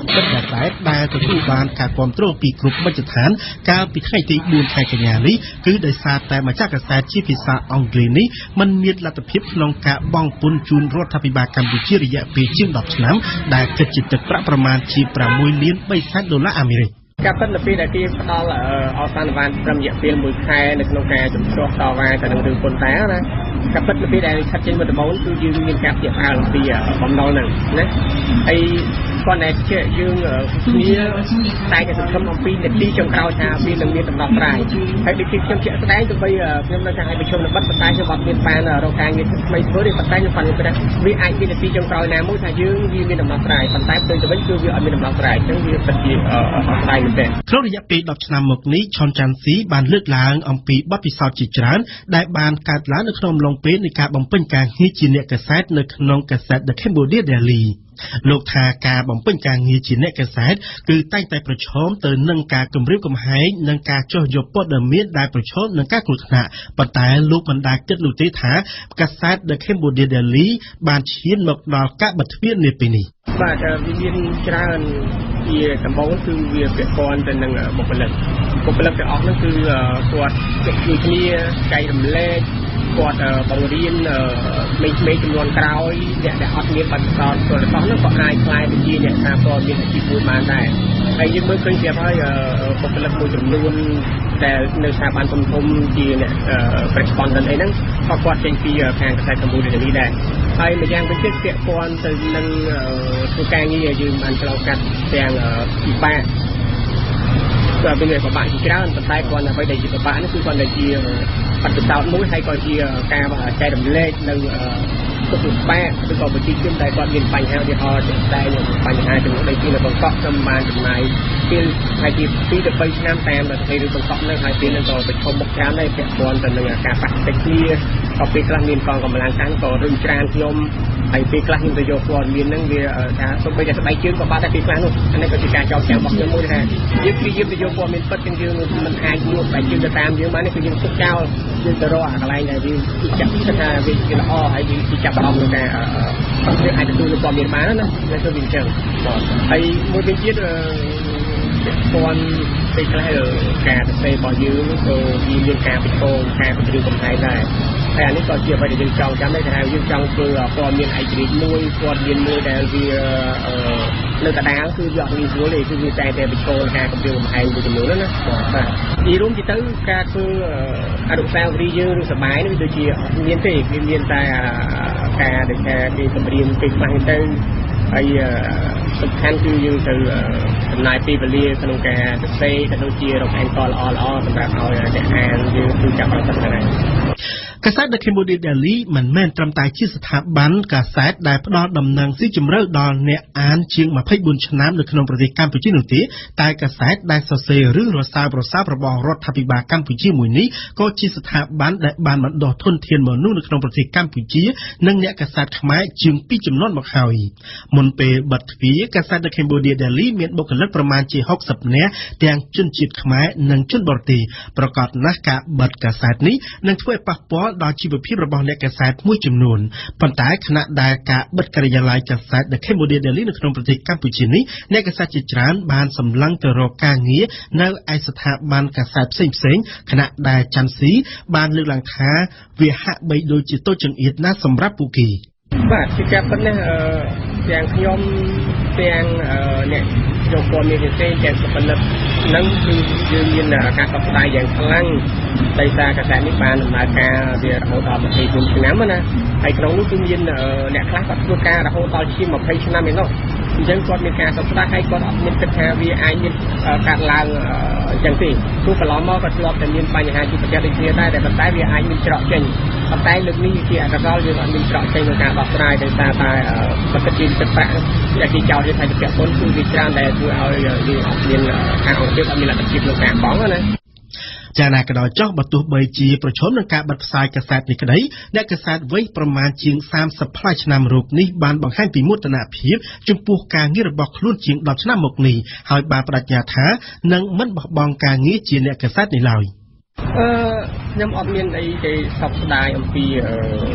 សែតដែលទទួលបានការគាំទ្រពីគ្រប់មជ្ឈដ្ឋានកាលពីថ្ងៃទី4ខែកញ្ញានេះគឺដោយសារតែម្ចាស់កាសែតជាភាសាអង់គ្លេសនេះមិនមានលទ្ធភាពក្នុងការបង់ពន្ធជូនរដ្ឋាភិបាលកម្ពុជារយៈពេលជាង10ឆ្នាំដែលគិតជាទឹកប្រាក់ប្រមាណជា$6.3 លានអាមេរិកការពិតនៅពេលដែលគេផ្ដល់អសន្នវ៉ានត្រឹមរយៈពេល1ខែនៅក្នុងការជំទាស់តវ៉ាទៅនឹងរឿងពន្ធតែណាការពិតនៅពេលដែលឆាត់ចេញមកដំបូងគឺយើងមានការព្យាបាលពីបំណុលហ្នឹងណាហើយគាត់តែជាយើងគ្នាតែសង្ឃឹមអំពីនីតិចុងក្រោយថាវានឹងមានដំណោះស្រាយហើយដូចជាខ្ញុំជាក់ស្ដែងទៅបីខ្ញុំនៅខាងឯកជនបិទប៉ុន្តែខ្ញុំអត់មានបានរកការងារថ្មីធ្វើទេប៉ុន្តែខ្ញុំគាត់ថាវាអាចមាននីតិចុងក្រោយណាមួយថាយើងវាមានដំណោះស្រាយប៉ុន្តែផ្ទុយទៅវិញគឺវាអត់មានដំណោះស្រាយអញ្ចឹងវាពិតជាអត់ស្ដាយមែនទេក្នុងរយៈពេល10ឆ្នាំមកនេះឆនចាន់ស៊ីបានលើកឡើងអំពីបទពិសោធន៍ជាច្រើនដែលបានកើតឡើងនៅក្នុងអំឡុងពេលនៃការបំពេញការងារជាអ្នកកាសែតនៅក្នុងកាសែត The Cambodia Daily លោកថាការបំពេញការងារជាអ្នកកាសែតគឺតែងតែប្រឈមទៅនឹងការគំរាមកំហែងនិងការចោះយកព័ត៌មានដែលប្រឈមនឹងការគ្រោះថ្នាក់ប៉ុន្តែលោកមិនដែលគិតនោះទេថាកាសែត The Cambodia Daily បានឈានមកដល់ការបិទទ្វារនាពេលនេះបាទវាមានច្រើនជាដំបូងគឺវាពាក់ព័ន្ធទៅនឹងបុគ្គលិកទាំងអស់ហ្នឹងគឺគាត់ជួយគ្នាចែករំលែកគាត់បង្រៀនមេចំនួនក្រោយអ្នកដែលអត់មានបទពិសោធន៍ចូលរបស់ហ្នឹងក៏អាចខ្លាយទៅជាអ្នកសារព័ត៌មានអាជីពមួយបានដែរហើយយើងមើលឃើញប្រាប់ហើយបុគ្គលិកមួយចំនួនដែលនៅស្ថាប័នធំជាអ្នក correspondent អីហ្នឹងក៏គាត់ចេញពីខាងកាសែតកម្ពុជានេះដែរហើយម្យ៉ាងវិញទៀតពាក់ព័ន្ធទៅនឹងធ្វើការងារយើងបានឆ្លងកាត់ទាំងពិបាកក៏មានពិបាកជាច្រើនប៉ុន្តែគាត់អ្វីដែលជាពិបាកនេះគឺគាត់តែជាបទពិសោធន៍មួយហើយក៏ជាការចែករំលែកនៅទុកលំបាកឬក៏ប្រជាជនដែលគាត់មានបញ្ហាឧទាហរណ៍ជាក់ស្ដែងបញ្ហាចំណុចដីធ្លីនៅបង្កក់ខ្ញុំបានចំណាយពេលហើយពី2ទៅ3ឆ្នាំតាមប្រទេសឬបង្កក់នៅហើយពេលហ្នឹងក៏ប្រឈមមុខច្រើនដែរពាក់ព័ន្ធទៅនឹងការប៉ះទង្គិចគ្នាក៏ពេលខ្លះមានកងកម្លាំងខាងក៏រឹងច្រានខ្ញុំហើយពេលខ្លះខ្ញុំទៅយកព័ត៌មានហ្នឹងវាថាសូម្បីតែស្បែកជើងក៏បាត់តែពេលខ្លះនោះអានេះក៏ជាការចោទចោលរបស់ខ្ញុំមួយថាយើងគឺយើងទៅយកព័ត៌មានពិតយើងមិនអាចយកស្បែកជើងទៅតាមយើងបាននេះគឺយើងទុកចោលយើងទៅរកកន្លែងដែលយើងចាក់ថាវាល្អហើយយើងចាប់អារម្មណ៍ក្នុងការយើងអាចទទួលព័ត៌មានបានណាតែទៅវិញចឹងហើយមួយវិញទៀតព័ន្ធពេលខ្លះការសរសេររបស់យើងក៏មានការពិគ្រោងការពង្រៀនកំណែដែរហើយអានេះក៏ជាអ្វីដែលយើងចង់ចាំដែរថាយើងចង់ធ្វើព័ត៌មានឯករាជ្យមួយព័ត៌មានមួយដែលវានៅកណ្ដាលគឺវាអត់ងាយស្រួលទេគឺវាតែបញ្ចូលការគម្រាមកំហែងមួយចំនួនណាបាទទីរួមទៅការធ្វើអនុស្សាវរីយ៍យើងឬសប្បាយនេះដូចជាអត់មានទេវាមានតែការដែលថាគេគម្រាមពេលខ្លះទៅហើយសំខាន់គឺយើងទៅចំណាយពេលវេលាក្នុងការសរសេរក៏ដូចជារកអង្កលល្អសម្រាប់ឲ្យអ្នកអានយើងគឺចាប់អារម្មណ៍ដែរកាសែត The Cambodia Daily មិនមែនត្រឹមតែជាស្ថាប័នកាសែតដែលផ្ដល់ដំណឹងស៊ីជម្រៅដល់អ្នកអានជាង24ឆ្នាំនៅក្នុងប្រទេសកម្ពុជានោះទេតែកាសែតដែលសរសេររឿងរសើបប្រសើររបស់រដ្ឋាភិបាលកម្ពុជាមួយនេះក៏ជាស្ថាប័នដែលបានបណ្ដុះធនធានមនុស្សនៅក្នុងប្រទេសកម្ពុជានិងអ្នកកាសែតខ្មែរជាង2ជំនាន់មកហើយមុនពេលបិទទ្វារកាសែត The Cambodia Daily មានបុគ្គលិកប្រមាណជា60នាក់ទាំងជនជាតិខ្មែរនិងជនបរទេសប្រកាសណាស់ការបិទកាសែតនេះនឹងធ្វើឲ្យប៉ះពាល់ដល់ជីវភាពរបស់អ្នកកាសែតមួយចំនួនប៉ុន្តែខណៈដែលការបិទការិយាល័យកាសែត The Cambodia Daily នៅក្នុងប្រទេសកម្ពុជានេះអ្នកកាសែតជាច្រើនបានសម្លឹងទៅរកការងារនៅឯស្ថាប័នកាសែតផ្សេងៗខណៈដែលច័ន្ទស៊ីបានលើកឡើងថាវាហាក់បីដូចជាតូចចង្អៀតណាស់សម្រាប់ពួកគេបាទជាការពិតណាស់ទាំងខ្ញុំទាំងអ្នកយកព័ត៌មានផ្សេងទាំងសិផលិតនឹងគឺយើងមានការកត់ត្រាយ៉ាងខ្លាំងដោយសារកាសែតនេះបានដំណើរការវារហូតដល់24ឆ្នាំណាហើយក្នុងនោះគឺមានអ្នកខ្លះគាត់ធ្វើការរហូតដល់ជាង20ឆ្នាំឯនោះអញ្ចឹងគាត់មានការសិក្សាហើយគាត់អត់មានគិតថាវាអាចមានការឡើងអញ្ចឹងទេទោះកន្លងមកក៏ធ្លាប់តែមានបញ្ហាជាប្រចាំដូចគ្នាដែរតែប៉ុន្តែវាអាចមានច្រកចេញប៉ុន្តែលើកនេះជាអកុសលយើងអត់មានច្រកចេញក្នុងការដោះស្រាយដោយសារតែប្រសិទ្ធភាពទឹកប្រាក់ដែលគេចោទថាជាពាក់ព័ន្ធគឺវាច្រើនដែលធ្វើឲ្យយើងអត់មានការអង្គភាពអត់មានលទ្ធភាពក្នុងការបង់ណាចាណាក៏ដោយចុះបើទោះបីជាប្រឈមនឹងការបិទផ្សាយកាសែតនេះក្តីអ្នកកាសែតវ័យប្រមាណជាង30ផ្លាយឆ្នាំរូបនេះបានបង្ហាញពីមោទនភាពចំពោះការងាររបស់ខ្លួនជាង10ឆ្នាំមកនេះហើយបានបដិញ្ញាថានឹងមិនបោះបង់ការងារជាអ្នកកាសែតនេះឡើយខ្ញុំអត់មានអីទេសោកស្ដាយអំពី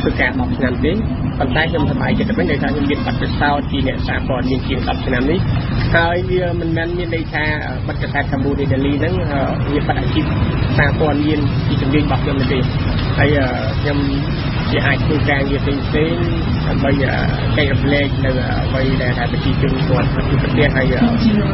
ធ្វើការ10ឆ្នាំទេប៉ុន្តែខ្ញុំសប្បាយចិត្តវិញដែលថាខ្ញុំមានបទពិសោធន៍ជាអ្នកសារព័ត៌មានជាង10ឆ្នាំនេះហើយវាមិនមែនមានន័យថាបទកាសែត Cambodia Daily ហ្នឹងវាបដអាជីពសារព័ត៌មានជាជំនាញរបស់ខ្ញុំទេហើយខ្ញុំជាអាចធ្វើការងារផ្សេងៗដើម្បីចែករំលែកនៅអ្វីដែលថាប្រជាជនគាត់ជួបប្រទះហើយជាហៅ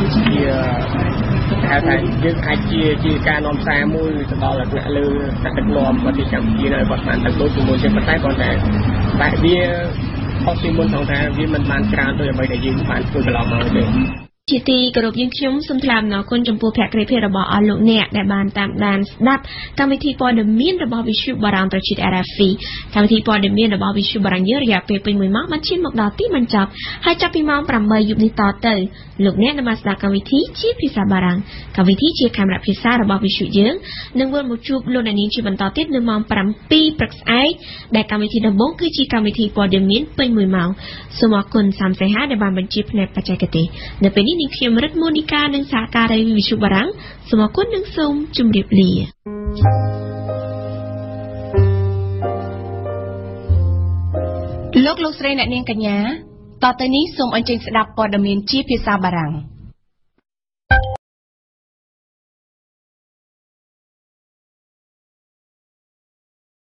ថាយើងអាចជាការនាំសារមួយទៅដល់អ្នកលើទឹកនាំប្រទេសកម្ពុជានៅគាត់បានទៅដូចជាមួយជាប៉ុន្តែគាត់តែវាអត់ពីមុនផងថាវាមិនបានច្រើនដូចអ្វីដែលយើងបានធ្វើកន្លងមកទេជាទីគោរពយើងខ្ញុំសូមថ្លែងអំណរគុណចំពោះភក្ដីភាពរបស់អស់លោកអ្នកដែលបានតាមដានស្ដាប់កម្មវិធីព័ត៌មានរបស់វិទ្យុបារាំងប្រជាជាតិ RFI កម្មវិធីព័ត៌មានរបស់វិទ្យុបារាំងយើងរយៈពេលពេញ1ម៉ោងបានឈានមកដល់ទីបញ្ចប់ហើយចាប់ពីម៉ោង 8 យប់នេះតទៅលោកអ្នកនឹងបានស្ដាប់កម្មវិធីជាភាសាបារាំងកម្មវិធីជាកាមេរ៉ាភាសារបស់វិទ្យុយើងនឹងវិលមកជួបលោកអ្នកនាងជាបន្តទៀតនៅម៉ោង 7 ព្រឹកស្អែកដែលកម្មវិធីដំបូងគឺជាកម្មវិធីព័ត៌មានពេញ1ម៉ោងសូមអរគុណសាមសីហាដែលបានបញ្ជាផ្នែកបច្ចេកទេសនៅពេលនេះនាងខ្ញុំរិទ្ធមូនីកានិងសហការីវិទ្យុបារាំងសូមអរគុណនិងសូមជម្រាបលាលោកស្រីអ្នកនាងកញ្ញាតទៅនេះសូមអញ្ជើញស្ដាប់ព័ត៌មានជាភាសាបារាំង